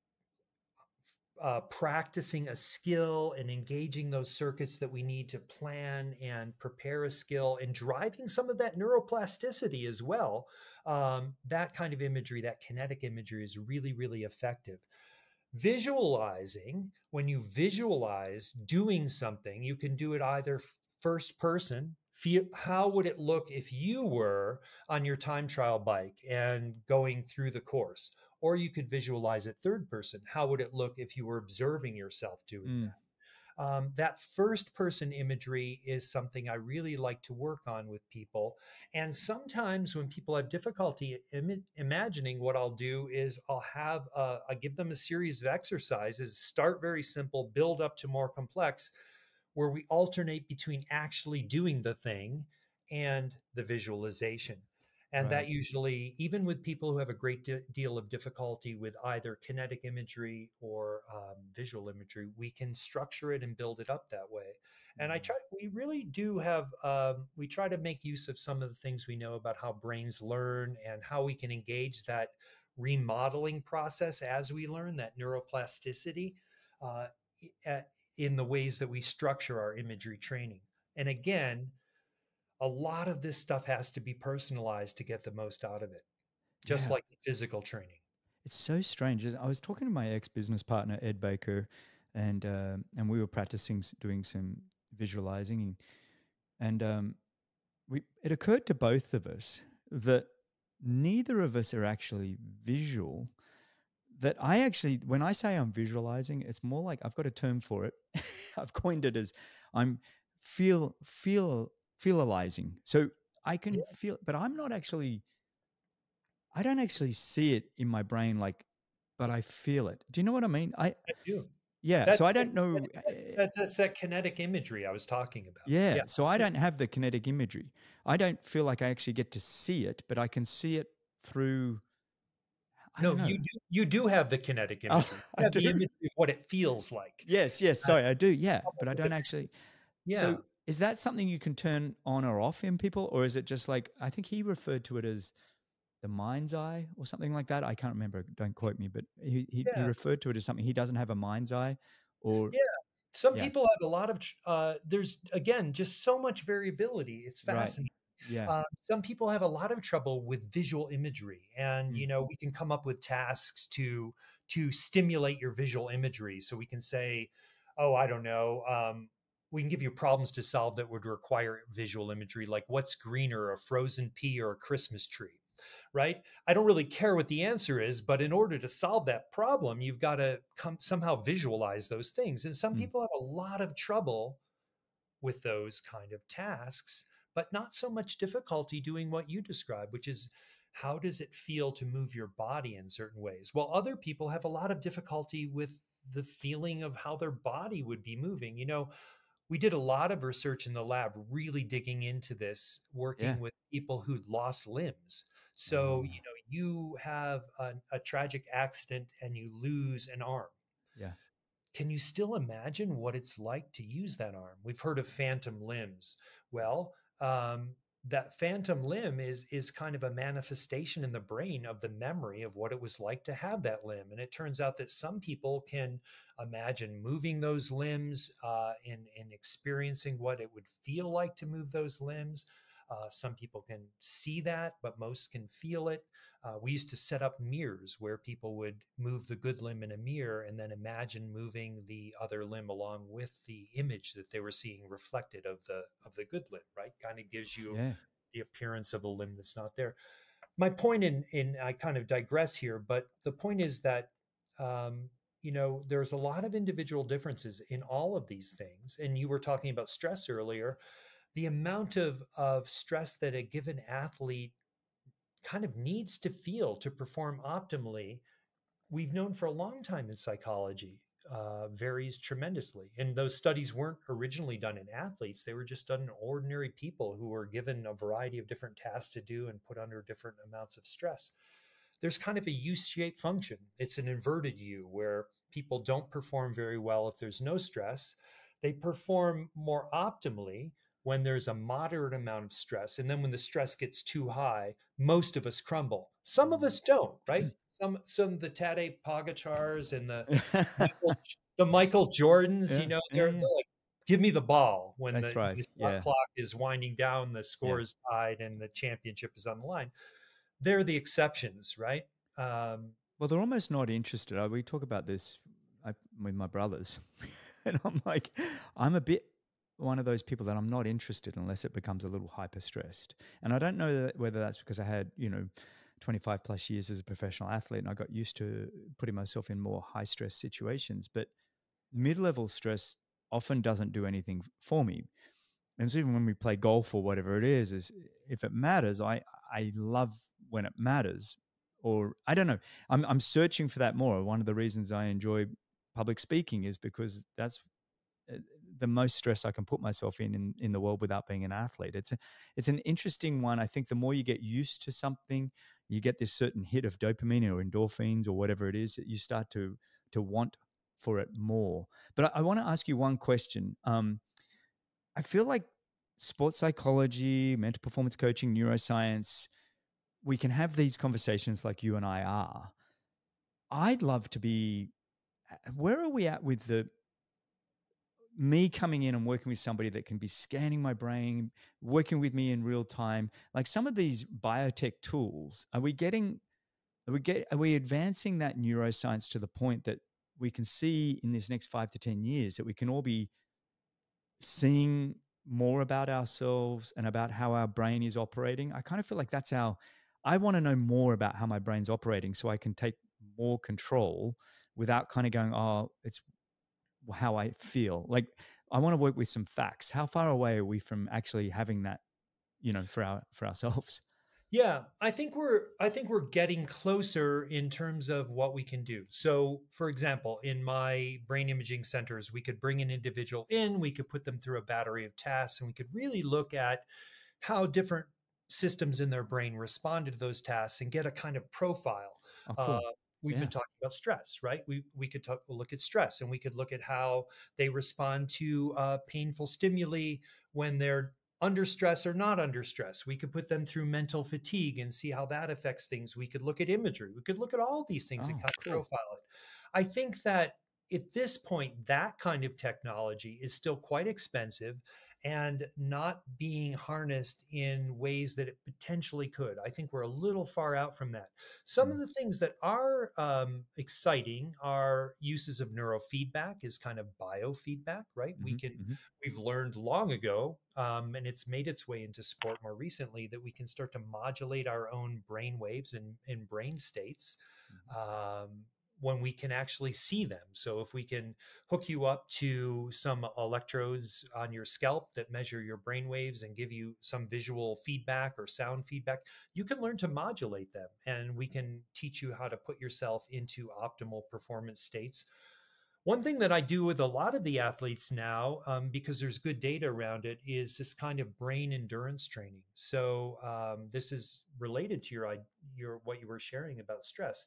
uh, practicing a skill and engaging those circuits that we need to plan and prepare a skill and driving some of that neuroplasticity as well. Um, that kind of imagery, that kinetic imagery, is really, really effective. Visualizing, when you visualize doing something, you can do it either first person. Feel, how would it look if you were on your time trial bike and going through the course? Or you could visualize it third person. How would it look if you were observing yourself doing Mm. that? Um, that first person imagery is something I really like to work on with people. And sometimes when people have difficulty Im- imagining, what I'll do is I'll have, uh, I give them a series of exercises, start very simple, build up to more complex, where we alternate between actually doing the thing and the visualization. And Right. that usually, even with people who have a great de- deal of difficulty with either kinetic imagery or um, visual imagery, we can structure it and build it up that way. And I Mm. try, we really do have, um, we try to make use of some of the things we know about how brains learn and how we can engage that remodeling process as we learn, that neuroplasticity. Uh, in the ways that we structure our imagery training. And again, a lot of this stuff has to be personalized to get the most out of it, just Yeah. like the physical training. It's so strange. I was talking to my ex business partner, Ed Baker, and uh, and we were practicing s- doing some visualizing, and, and um, we it occurred to both of us that neither of us are actually visual. That I actually, when I say I'm visualizing, it's more like I've got a term for it. I've coined it as I'm feel feel feelalizing. So I can Yeah, feel, but I'm not actually. I don't actually see it in my brain, like, but I feel it. Do you know what I mean? I I do. Yeah. That's So I the, don't know. that's, eh, that's that's that kinetic imagery I was talking about. Yeah. Yeah. So I don't have the kinetic imagery. I don't feel like I actually get to see it, but I can see it through. I No, don't you know. do you do have the kinetic Oh, imagery. I You have the do. imagery of what it feels like. Yes. Yes. Uh, Sorry, I do. Yeah, but I with the- don't actually. yeah. So is that something you can turn on or off in people, or is it just like I think he referred to it as the mind's eye or something like that? I can't remember. Don't quote me, but he he, he Yeah. referred to it as something. He doesn't have a mind's eye, or Yeah. Some yeah, people have a lot of, tr- uh, there's again, just so much variability. It's right, fascinating. yeah, Uh, some people have a lot of trouble with visual imagery, and mm, you know we can come up with tasks to to stimulate your visual imagery. So we can say, oh, I don't know, um, we can give you problems to solve that would require visual imagery, like what's greener, a frozen pea or a Christmas tree, right? I don't really care what the answer is, but in order to solve that problem, you've got to come somehow visualize those things. And some mm, people have a lot of trouble with those kind of tasks, but not so much difficulty doing what you described, which is how does it feel to move your body in certain ways? While other people have a lot of difficulty with the feeling of how their body would be moving. You know, we did a lot of research in the lab, really digging into this, Yeah. working with people who lost limbs. So, Oh, you know, you have a, a tragic accident and you lose an arm. yeah. Can you still imagine what it's like to use that arm? We've heard of phantom limbs. Well, um, that phantom limb is is kind of a manifestation in the brain of the memory of what it was like to have that limb. And it turns out that some people can imagine moving those limbs uh, and, and experiencing what it would feel like to move those limbs. Uh, some people can see that, but most can feel it. Uh, we used to set up mirrors where people would move the good limb in a mirror and then imagine moving the other limb along with the image that they were seeing reflected of the of the good limb, right? Kind of gives you Yeah. the appearance of a limb that's not there. My point in in I kind of digress here, but the point is that um, you know, there's a lot of individual differences in all of these things. And you were talking about stress earlier. The amount of of stress that a given athlete kind of needs to feel to perform optimally, we've known for a long time in psychology, uh, varies tremendously. And those studies weren't originally done in athletes, they were just done in ordinary people who were given a variety of different tasks to do and put under different amounts of stress. There's kind of a U-shaped function. It's an inverted U where people don't perform very well if there's no stress. They perform more optimally when there's a moderate amount of stress. And then when the stress gets too high, most of us crumble. Some of Mm. us don't, right? Some some of the Tadej Pogacars and the Michael, the Michael Jordans, you Yeah. know, Yeah. they're, Yeah. they're like, give me the ball when They the, thrive. the shot Yeah. clock is winding down, the Yeah. score is tied, and the championship is on the line. They're the exceptions, right? Um, Well, they're almost not interested. Uh, We talk about this I, with my brothers, and I'm like, I'm a bit one of those people that I'm not interested unless it becomes a little hyper stressed. And I don't know that, whether that's because I had, you know, twenty-five plus years as a professional athlete and I got used to putting myself in more high stress situations. But mid level stress often doesn't do anything for me. And so even when we play golf or whatever it is, is if it matters, I I love when it matters. Or I don't know. I'm I'm searching for that more. One of the reasons I enjoy public speaking is because that's uh, the most stress I can put myself in, in in the world without being an athlete. It's a, it's an interesting one. I think the more you get used to something, you get this certain hit of dopamine or endorphins or whatever it is that you start to to want for it more. But I, I want to ask you one question. Um, I feel like sports psychology, mental performance coaching, neuroscience, we can have these conversations like you and I are. I'd love to be, uh, where are we at with the me coming in and working with somebody that can be scanning my brain, working with me in real time? Like some of these biotech tools, are we getting, are we get, are we advancing that neuroscience to the point that we can see in this next five to ten years that we can all be seeing more about ourselves and about how our brain is operating? I kind of feel like that's our, I want to know more about how my brain's operating so I can take more control without kind of going, oh, it's how I feel. Like I want to work with some facts. How far away are we from actually having that, you know, for our for ourselves? yeah, I think we're I think we're getting closer in terms of what we can do. So, for example, in my brain imaging centers, we could bring an individual in, we could put them through a battery of tasks, and we could really look at how different systems in their brain responded to those tasks and get a kind of profile. Oh, Uh, cool. we've Yeah. been talking about stress, right? We we could talk, look at stress, and we could look at how they respond to uh, painful stimuli when they're under stress or not under stress. We could put them through mental fatigue and see how that affects things. We could look at imagery. We could look at all these things and Oh, kind of cool. profile it. I think that at this point, that kind of technology is still quite expensive and not being harnessed in ways that it potentially could. I think we're a little far out from that. Some of Mm. the things that are um, exciting are uses of neurofeedback, is kind of biofeedback, right? We Hmm. can, Hmm. we've learned long ago, um, and it's made its way into sport more recently, that we can start to modulate our own brain waves and, and brain states. Hmm. Um, when we can actually see them. So if we can hook you up to some electrodes on your scalp that measure your brain waves and give you some visual feedback or sound feedback, you can learn to modulate them. And we can teach you how to put yourself into optimal performance states One thing that I do with a lot of the athletes now, um, because there's good data around it, is this kind of brain endurance training. So um, this is related to your your what you were sharing about stress.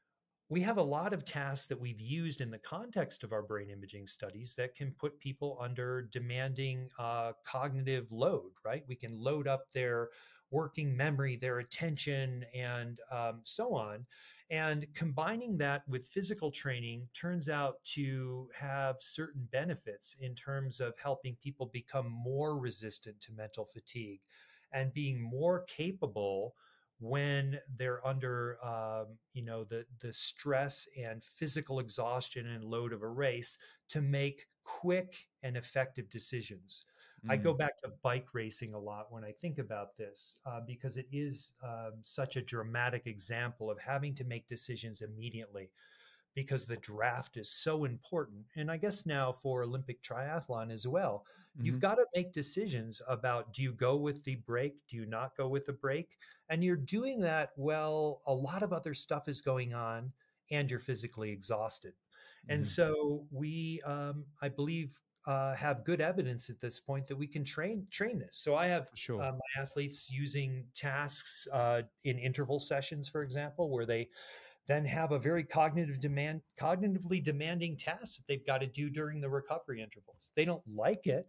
We have a lot of tasks that we've used in the context of our brain imaging studies that can put people under demanding uh, cognitive load, right? We can load up their working memory, their attention, and um, so on. And combining that with physical training turns out to have certain benefits in terms of helping people become more resistant to mental fatigue and being more capable when they're under um, you know the the stress and physical exhaustion and load of a race to make quick and effective decisions. I go Mm, back to bike racing a lot when I think about this uh, because it is um, such a dramatic example of having to make decisions immediately because the draft is so important. And I guess now for Olympic triathlon as well, you've mhm. got to make decisions about, do you go with the break? Do you not go with the break? And you're doing that while a lot of other stuff is going on and you're physically exhausted. And Mhm. so we, um, I believe, uh, have good evidence at this point that we can train train this. So I have For sure. uh, my athletes using tasks uh, in interval sessions, for example, where they then have a very cognitive demand cognitively demanding task that they've got to do during the recovery intervals. They don't like it.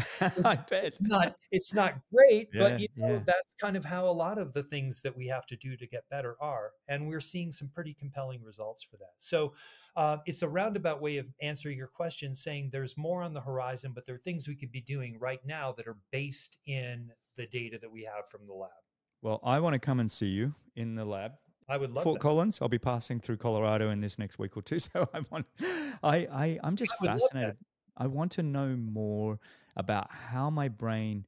I it's, bet. it's not it's not great, but Yeah, you know yeah. that's kind of how a lot of the things that we have to do to get better are, and we're seeing some pretty compelling results for that. So uh, it's a roundabout way of answering your question, saying there's more on the horizon, but there are things we could be doing right now that are based in the data that we have from the lab. Well, I want to come and see you in the lab. I would love Fort that. Collins. I'll be passing through Colorado in this next week or two. So I want, I, I, I'm just I would love that. fascinated. I want to know more about how my brain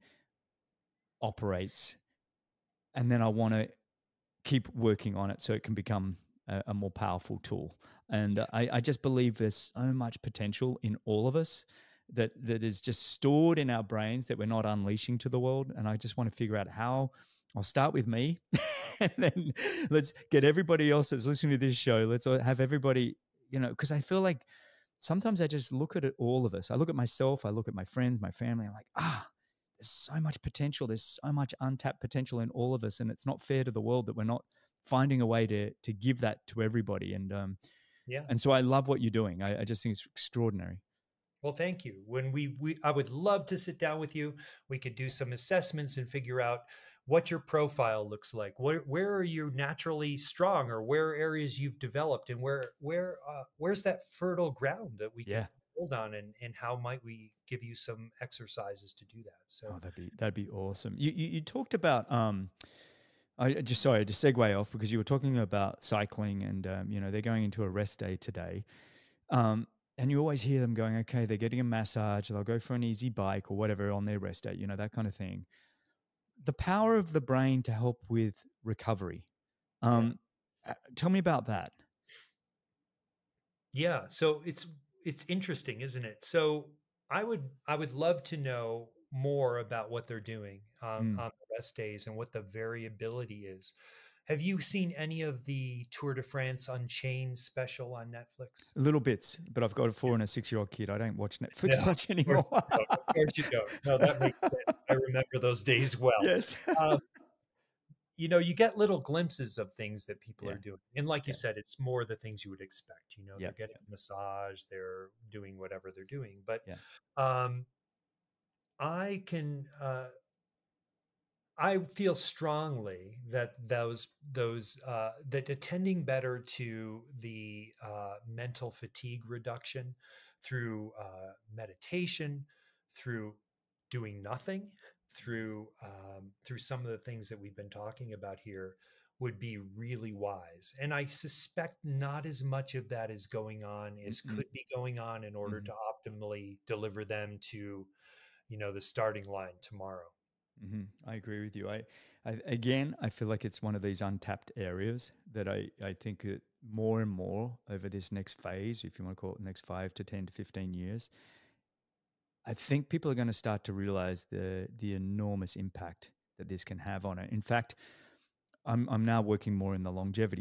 operates, and then I want to keep working on it so it can become a, a more powerful tool. And uh, I, I just believe there's so much potential in all of us that that is just stored in our brains that we're not unleashing to the world. And I just want to figure out how. I'll start with me, and then let's get everybody else that's listening to this show. Let's have everybody, you know, because I feel like sometimes I just look at it, all of us. I look at myself, I look at my friends, my family. I'm like, ah, there's so much potential. There's so much untapped potential in all of us, and it's not fair to the world that we're not finding a way to to give that to everybody. And um, Yeah. and so I love what you're doing. I, I just think it's extraordinary. Well, thank you. When we, we, I would love to sit down with you. We could do some assessments and figure out what your profile looks like. Where, where are you naturally strong, or where are areas you've developed, and where, where, uh, where's that fertile ground that we could Yeah. build on, and and how might we give you some exercises to do that? So Oh, that'd be that'd be awesome. You you, you talked about um, I just sorry to segue off because you were talking about cycling, and um, you know they're going into a rest day today. Um, and you always hear them going, okay, they're getting a massage, they'll go for an easy bike or whatever on their rest day, you know, that kind of thing. The power of the brain to help with recovery. yeah. Um, uh, Tell me about that. Yeah, so it's it's interesting, isn't it? So I would I would love to know more about what they're doing um, Mm. on the rest days and what the variability is. Have you seen any of the Tour de France Unchained special on Netflix? Little bits, but I've got a Yeah. four and a six year old kid. I don't watch No, Netflix of much course anymore. you don't. Of course you don't. No, that makes sense. I remember those days well. Yes. Um, you know, you get little glimpses of things that people Yeah. are doing. And like you Yeah. said, it's more the things you would expect. You know, Yeah. they're getting a massage, they're doing whatever they're doing. But Yeah. um, I can, uh, I feel strongly that those, those, uh, that attending better to the uh, mental fatigue reduction through uh, meditation, through doing nothing, through um, through some of the things that we've been talking about here would be really wise. And I suspect not as much of that is going on as Mm-mm. could be going on in order Mhm. to optimally deliver them to, you know, the starting line tomorrow. Hmm. I agree with you. I, I again, I feel like it's one of these untapped areas that I, I think that more and more over this next phase, if you want to call it next five to ten to fifteen years, I think people are going to start to realize the the enormous impact that this can have on it. In fact, I'm I'm now working more in the longevity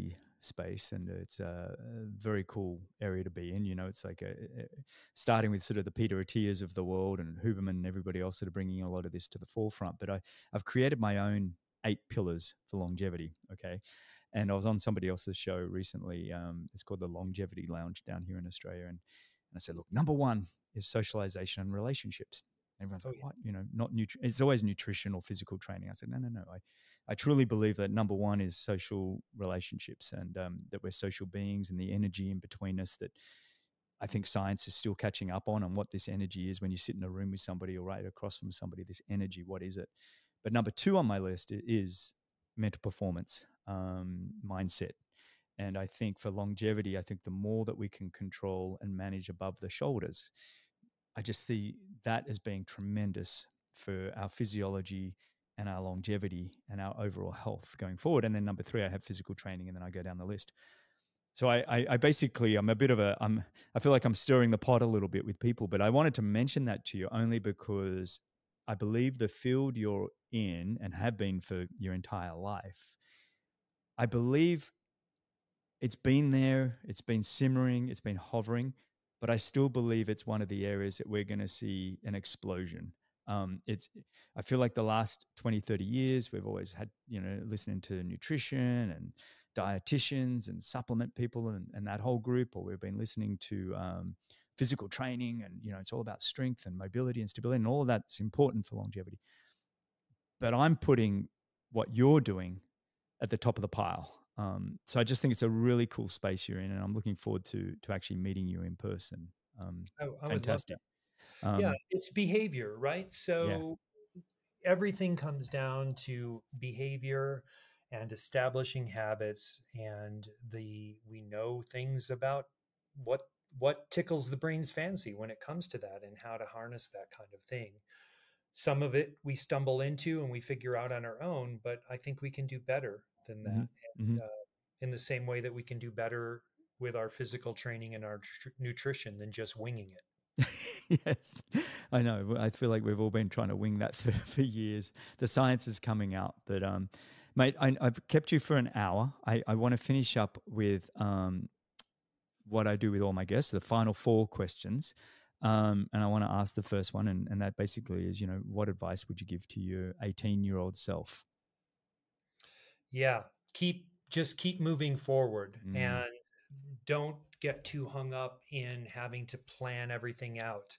space, and it's a, a very cool area to be in. You know, it's like a, a, starting with sort of the Peter Attias of the world and Huberman and everybody else that are bringing a lot of this to the forefront. But I, I've created my own eight pillars for longevity. Okay. And I was on somebody else's show recently. Um, it's called the Longevity Lounge down here in Australia. And, and I said, look, number one is socialization and relationships. Everyone's Oh, like, yeah. what? You know, not nutri- It's always nutrition or physical training. I said, no, no, no. I, I truly believe that number one is social relationships, and um, that we're social beings, and the energy in between us that I think science is still catching up on, and what this energy is when you sit in a room with somebody or right across from somebody, this energy, what is it? But number two on my list is mental performance, um, mindset. And I think for longevity, I think the more that we can control and manage above the shoulders, I just see that as being tremendous for our physiology and our longevity and our overall health going forward. And then number three, I have physical training, and then I go down the list. So I, I, I basically, I'm a bit of a, I'm, I feel like I'm stirring the pot a little bit with people, but I wanted to mention that to you only because I believe the field you're in and have been for your entire life, I believe it's been there, it's been simmering, it's been hovering, but I still believe it's one of the areas that we're going to see an explosion. Um, it's, I feel like the last twenty, thirty years, we've always had, you know, listening to nutrition and dietitians and supplement people and, and that whole group, or we've been listening to um, physical training, and, you know, it's all about strength and mobility and stability, and all of that's important for longevity. But I'm putting what you're doing at the top of the pile. Um, so I just think it's a really cool space you're in, and I'm looking forward to to actually meeting you in person. Um, I, I would love that. fantastic. Yeah, Um, it's behavior, right? yeah. So everything comes down to behavior and establishing habits, and the we know things about what what tickles the brain's fancy when it comes to that, and how to harness that kind of thing. Some of it we stumble into and we figure out on our own, but I think we can do better than hmm that. hmm And uh, in the same way that we can do better with our physical training and our tr- nutrition than just winging it. yes, I know. I feel like we've all been trying to wing that for, for years. The science is coming out, but um, mate, I, I've kept you for an hour. I, I want to finish up with um, what I do with all my guests, the final four questions. Um, and I want to ask the first one, and, and that basically is, you know, what advice would you give to your eighteen year old self? Yeah, keep just keep moving forward, Mm, and don't get too hung up in having to plan everything out,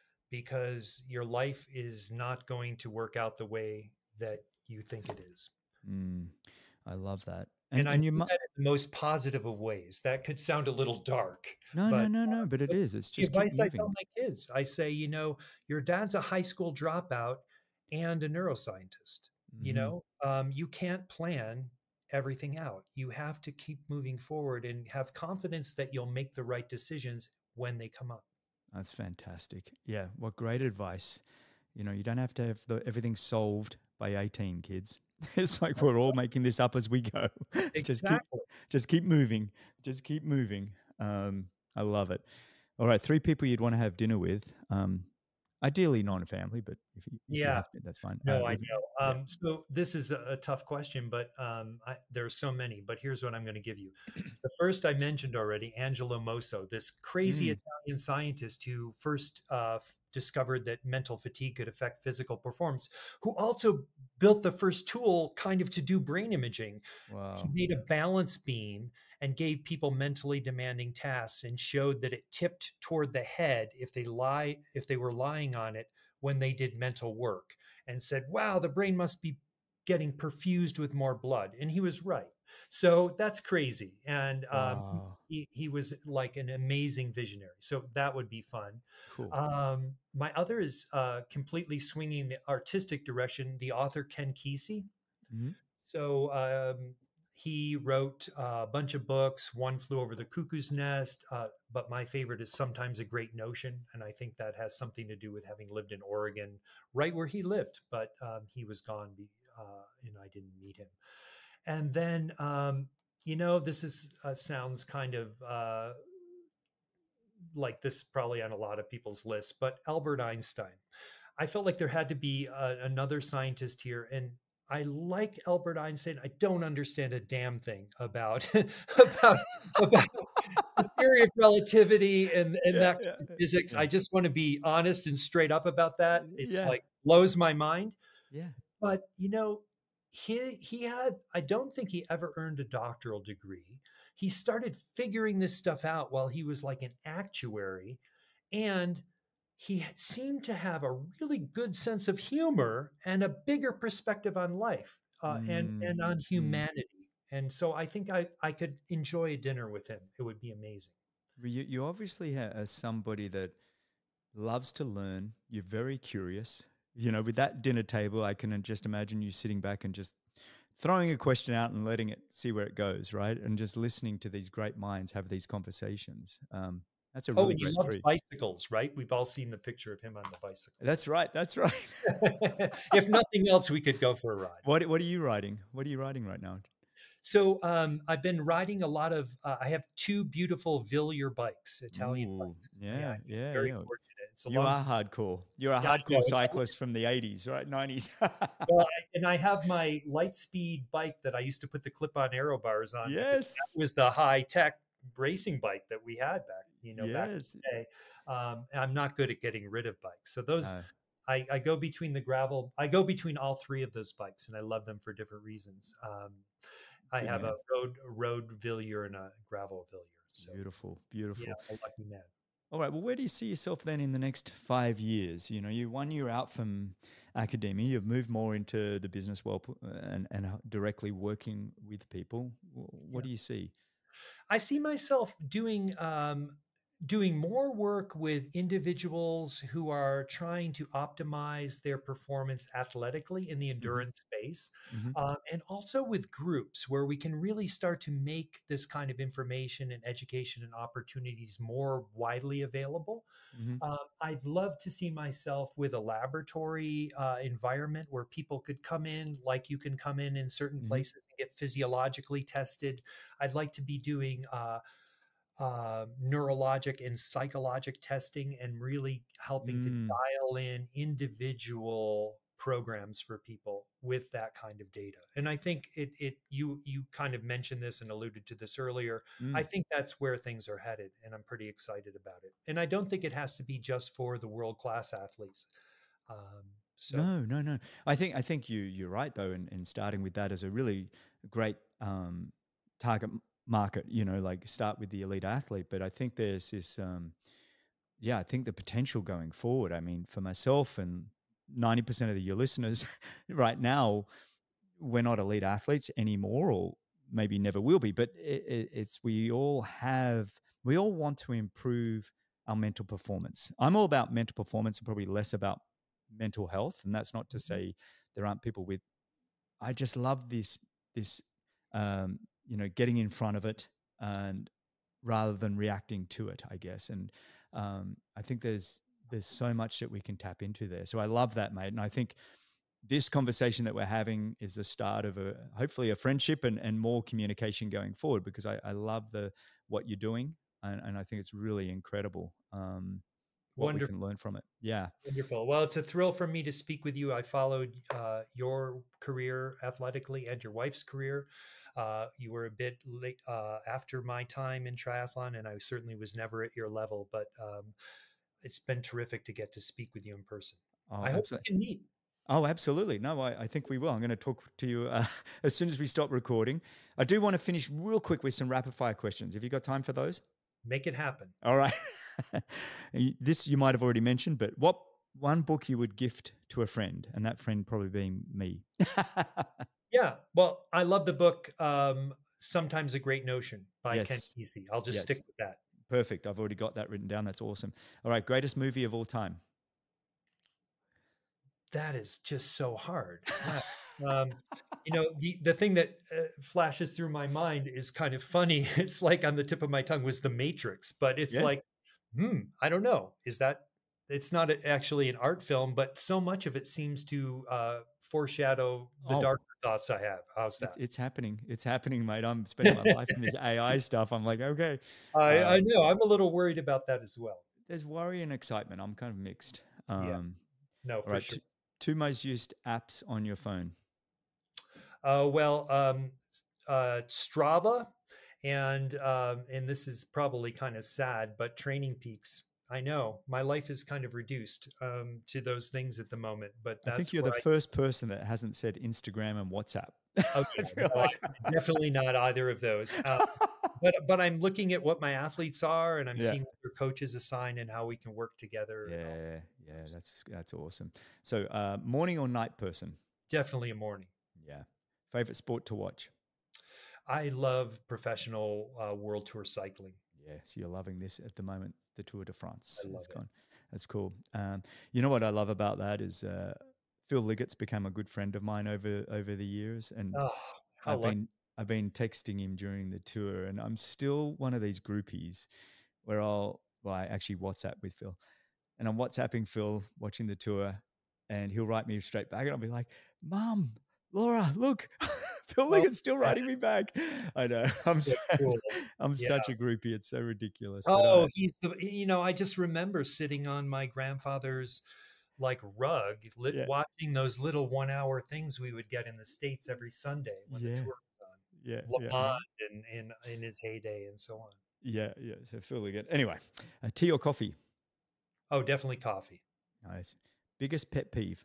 because your life is not going to work out the way that you think it is. mm, I love that. And And I and you mean mu- that in the most positive of ways. That could sound a little dark, no, no, but no, no, but it but is. It's the just keep advice I tell moving. my kids, I say, you know, your dad's a high school dropout and a neuroscientist. You Hmm. know, um, you can't plan everything out. You have to keep moving forward and have confidence that you'll make the right decisions when they come up. That's fantastic. Yeah, what great advice. You know, you don't have to have the, everything solved by eighteen, kids. It's like we're all making this up as we go. just keep, Exactly. just keep moving. Just keep moving. Um, I love it. All right, three people you'd want to have dinner with. Um, ideally non-family, but if you, if you Yeah. have to, that's fine. Uh, No, I if, know. yeah. Um, so this is a, a tough question, but um, I, there are so many. But here's what I'm going to give you. The first I mentioned already, Angelo Mosso, this crazy Mm, Italian scientist who first uh, f- discovered that mental fatigue could affect physical performance, who also built the first tool kind of to do brain imaging. He wow. made a balance beam and gave people mentally demanding tasks and showed that it tipped toward the head if they lie if they were lying on it when they did mental work, and said, wow, the brain must be getting perfused with more blood. And he was right. So that's crazy. And um, Wow. he, he was like an amazing visionary. So that would be fun. Cool. Um, my other is uh, completely swinging the artistic direction, the author Ken Kesey. Hmm. So um, he wrote a bunch of books. One Flew Over the Cuckoo's Nest, uh, but my favorite is Sometimes a Great Notion, and I think that has something to do with having lived in Oregon, right where he lived, but um, he was gone, be, uh, and I didn't meet him. And then, um, you know, this is uh, sounds kind of uh, like this is probably on a lot of people's lists, but Albert Einstein. I felt like there had to be uh, another scientist here, and I like Albert Einstein. I don't understand a damn thing about about about the theory of relativity and and Yeah, that yeah, kind of physics. yeah, I just want to be honest and straight up about that. It's yeah, like blows my mind. yeah. But you know, he he had I don't think he ever earned a doctoral degree. He started figuring this stuff out while he was like an actuary, and he had- seemed to have a really good sense of humor and a bigger perspective on life, uh, and Mm, and on mm. humanity. And so I think I I could enjoy a dinner with him. It would be amazing. Well, You, you obviously ha- are somebody that loves to learn. You're very curious. You know, with that dinner table, I can just imagine you sitting back and just throwing a question out and letting it see where it goes, right? And just listening to these great minds have these conversations. Um, that's a Oh, really and he great loved trait. bicycles, right? We've all seen the picture of him on the bicycle. That's right. That's right. If nothing else, we could go for a ride. what What are you riding? What are you riding right now? So um, I've been riding a lot of. Uh, I have two beautiful Villier bikes, Italian Ooh, bikes. Yeah, yeah, I'm yeah, very yeah. fortunate. It's a You long are story. hardcore. You're a Yeah, I know. hardcore It's cyclist from the eighties, right? nineties. well, I, and I have my Lightspeed bike that I used to put the clip-on aero bars on because that yes. was the high-tech racing bike that we had back, you know, back in Yes. the day. Um, and I'm not good at getting rid of bikes, so those No. I, I go between the gravel. I go between all three of those bikes, and I love them for different reasons. Um, I Good have a man. road a road Villier and a gravel Villier. So Beautiful. yeah, Beautiful. a lucky man. All right. Well, where do you see yourself then in the next five years? You know, you're one year out from academia. You've moved more into the business world uh, and, and uh, directly working with people. Wh- What Yeah. do you see? I see myself doing um, doing more work with individuals who are trying to optimize their performance athletically in the Hmm. endurance space, Hmm. uh, and also with groups where we can really start to make this kind of information and education and opportunities more widely available. Hmm. Um, I'd love to see myself with a laboratory uh, environment where people could come in, like you can come in in certain Hmm. places and get physiologically tested. I'd like to be doing uh, uh, neurologic and psychologic testing and really helping to Mm. dial in individual programs for people with that kind of data. And I think it it you you kind of mentioned this and alluded to this earlier. I Mm. think that's where things are headed, and I'm pretty excited about it. And I don't think it has to be just for the world class athletes. Um, so No, no, no. I think I think you you're right though, in, in starting with that as a really great um, target m- market. You know, like start with the elite athlete. But I think there's this, um, yeah, I think the potential going forward. I mean, for myself and ninety percent of the, your listeners right now, we're not elite athletes anymore, or maybe never will be. But it, it, it's we all have we all want to improve our mental performance. I'm all about mental performance and probably less about mental health. And that's not to mhm, say there aren't people with. I just love this this um, you know getting in front of it and rather than reacting to it, I guess. And um, I think there's there's so much that we can tap into there. So I love that, mate. And I think this conversation that we're having is the start of a hopefully a friendship and, and more communication going forward because I, I love the what you're doing and, and I think it's really incredible um, what we wonderful. can learn from it. Yeah. Wonderful. Well, it's a thrill for me to speak with you. I followed uh, your career athletically and your wife's career. Uh, you were a bit late uh, after my time in triathlon, and I certainly was never at your level. But um, it's been terrific to get to speak with you in person. Oh, I hope we absolutely. can meet. Oh, absolutely. No, I, I think we will. I'm going to talk to you uh, as soon as we stop recording. I do want to finish real quick with some rapid fire questions. Have you got time for those? Make it happen. All right. This you might have already mentioned, but what one book you would gift to a friend, and that friend probably being me? Yeah. Well, I love the book um, "Sometimes a Great Notion" by Ken Yes. Kesey. I'll just Yes. stick with that. Perfect. I've already got that written down. That's awesome. All right. Greatest movie of all time. That is just so hard. Wow. Um, you know, the the thing that uh, flashes through my mind is kind of funny. It's like on the tip of my tongue was The Matrix, but it's Yeah. like, hmm, I don't know. Is that it's not a- actually an art film, but so much of it seems to uh, foreshadow the Oh, darker thoughts I have. How's it, that? it's happening. It's happening, mate. I'm spending my life in this A I stuff. I'm like, okay. I Uh, I know. I'm a little worried about that as well. there's worry and excitement. I'm kind of mixed. Yeah. Um, No, all for right. sure. Two, two most used apps on your phone. Uh, well, um, uh, Strava, and um, and this is probably kind of sad, but Training Peaks. I know my life is kind of reduced um, to those things at the moment, but I think that's you're where the I. first person that hasn't said Instagram and WhatsApp. Oh I yeah, feel no, I, like definitely not either of those. Uh, but but I'm looking at what my athletes are, and I'm yeah. seeing what their coaches assign and how we can work together. And all. Yeah, yeah, that's that's awesome. So, uh, morning or night person? Definitely a morning. Yeah. Favorite sport to watch? I love professional uh, world tour cycling. Yeah, so you're loving this at the moment, the Tour de France. I love It's it. gone. That's cool. Um, you know what I love about that is uh, Phil Liggett's become a good friend of mine over over the years, and Oh, how I've lucky! been I've been texting him during the tour, and I'm still one of these groupies where I'll well, I actually WhatsApp with Phil, and I'm WhatsApping Phil watching the tour, and he'll write me straight back, and I'll be like, "Mom, Laura, look, Phil Oh, Liggett's still yeah, writing me back." I know I'm so so, cool. I'm Yeah. such a groupie. It's so ridiculous, but Oh, I he's the. You know, I just remember sitting on my grandfather's like rug, lit, yeah, watching those little one-hour things we would get in the States every Sunday when the yeah, tour was yeah, on. Le yeah, yeah, Mans in in in his heyday and so on. yeah, yeah. So Phil Liggett. Anyway, uh, tea or coffee? Oh, definitely coffee. Nice. Biggest pet peeve?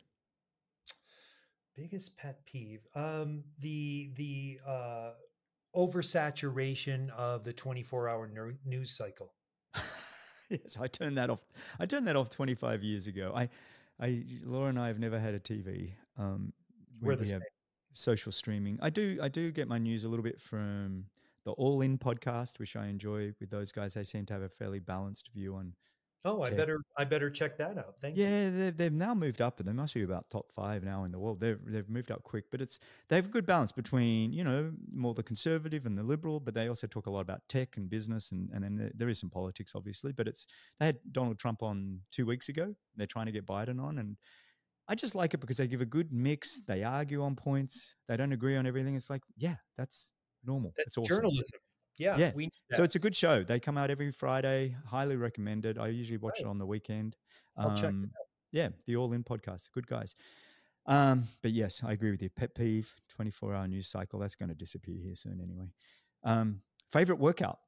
Biggest pet peeve. Um, the the uh oversaturation of the twenty-four hour ner- news cycle. Yes, I turned that off. I turned that off twenty-five years ago. I, I, Laura and I have never had a T V. Um, we We're the we have same. social streaming. I do I do get my news a little bit from the All In podcast, which I enjoy with those guys. They seem to have a fairly balanced view on Oh, I tech. better I better check that out. Thank you. Yeah, they've, they've now moved up, and they must be about top five now in the world. They've they've moved up quick, but it's they have a good balance between you know more the conservative and the liberal, but they also talk a lot about tech and business, and and then there, there is some politics, obviously. But it's they had Donald Trump on two weeks ago. They're trying to get Biden on, and I just like it because they give a good mix. They argue on points. They don't agree on everything. It's like, yeah, that's normal. That's It's awesome. journalism. Yeah, Yeah. we need So that. it's a good show. They come out every Friday. Highly recommended. I usually watch it Right. on the weekend. I'll check it Um, out. yeah, the All In podcast. Good guys. Um, but yes, I agree with you. Pet peeve, twenty-four hour news cycle. That's going to disappear here soon anyway. Um, favorite workout?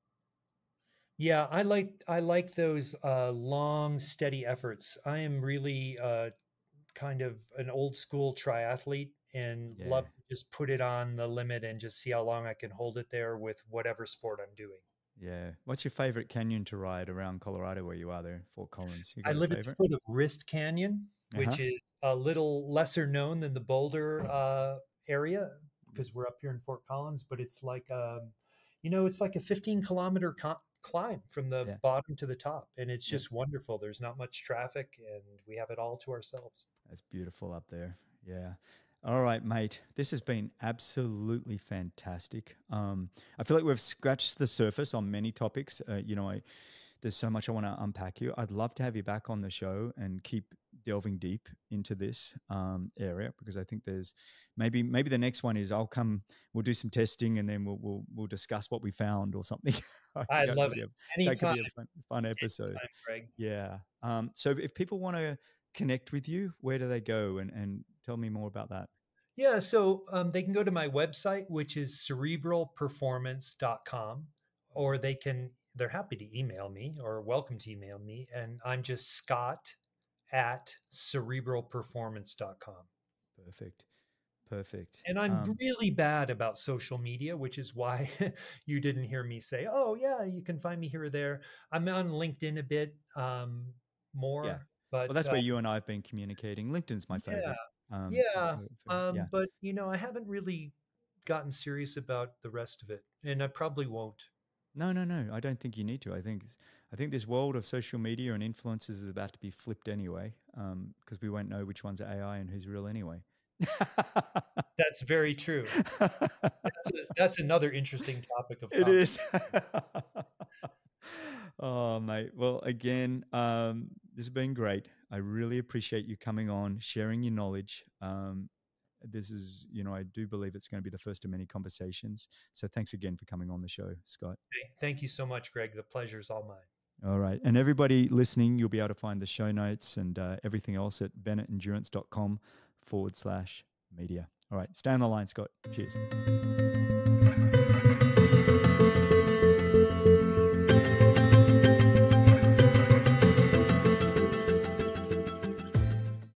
Yeah, I like I like those uh, long, steady efforts. I am really uh, kind of an old school triathlete and Yeah. love to just put it on the limit and just see how long I can hold it there with whatever sport I'm doing. Yeah. What's your favorite canyon to ride around Colorado where you are there, Fort Collins? You I got a live at the favorite? foot of Wrist Canyon, Uh huh. which is a little lesser known than the Boulder uh, area because we're up here in Fort Collins, but it's like um, you know, it's like a fifteen kilometer co- climb from the Yeah. bottom to the top, and it's Yeah. just wonderful. There's not much traffic, and we have it all to ourselves. That's beautiful up there. Yeah. All right, mate. This has been absolutely fantastic. Um, I feel like we've scratched the surface on many topics. Uh, you know, I, there's so much I want to unpack you. I'd love to have you back on the show and keep delving deep into this um, area because I think there's maybe maybe the next one is I'll come. We'll do some testing and then we'll we'll, we'll discuss what we found or something. I I think that could love be it. a that could Anytime, be a fun, fun episode. anytime, Greg. Yeah. Um, so if people want to connect with you, where do they go? And and tell me more about that. Yeah, so um, they can go to my website, which is cerebral performance dot com, or they can, they're happy to email me or welcome to email me. And I'm just Scott at cerebral performance dot com. Perfect. Perfect. And I'm Um, really bad about social media, which is why you didn't hear me say, oh, yeah, you can find me here or there. I'm on LinkedIn a bit um, yeah. more, Well, but that's uh, where you and I have been communicating. LinkedIn's my yeah, favorite. Um, yeah. for- yeah. Um, but, you know, I haven't really gotten serious about the rest of it, and I probably won't. No, no, no. I don't think you need to. I think I think this world of social media and influencers is about to be flipped anyway, because we won't know which one's A I and who's real anyway. That's very true. That's, a, that's another interesting topic of It conversation. is. Oh, mate. Well, again, um, this has been great. I really appreciate you coming on, sharing your knowledge. Um, this is, you know, I do believe it's going to be the first of many conversations. So thanks again for coming on the show, Scott. Thank you so much, Greg. The pleasure's all mine. All right. And everybody listening, you'll be able to find the show notes and uh, everything else at bennettendurance.com forward slash media. All right. Stay on the line, Scott. Cheers.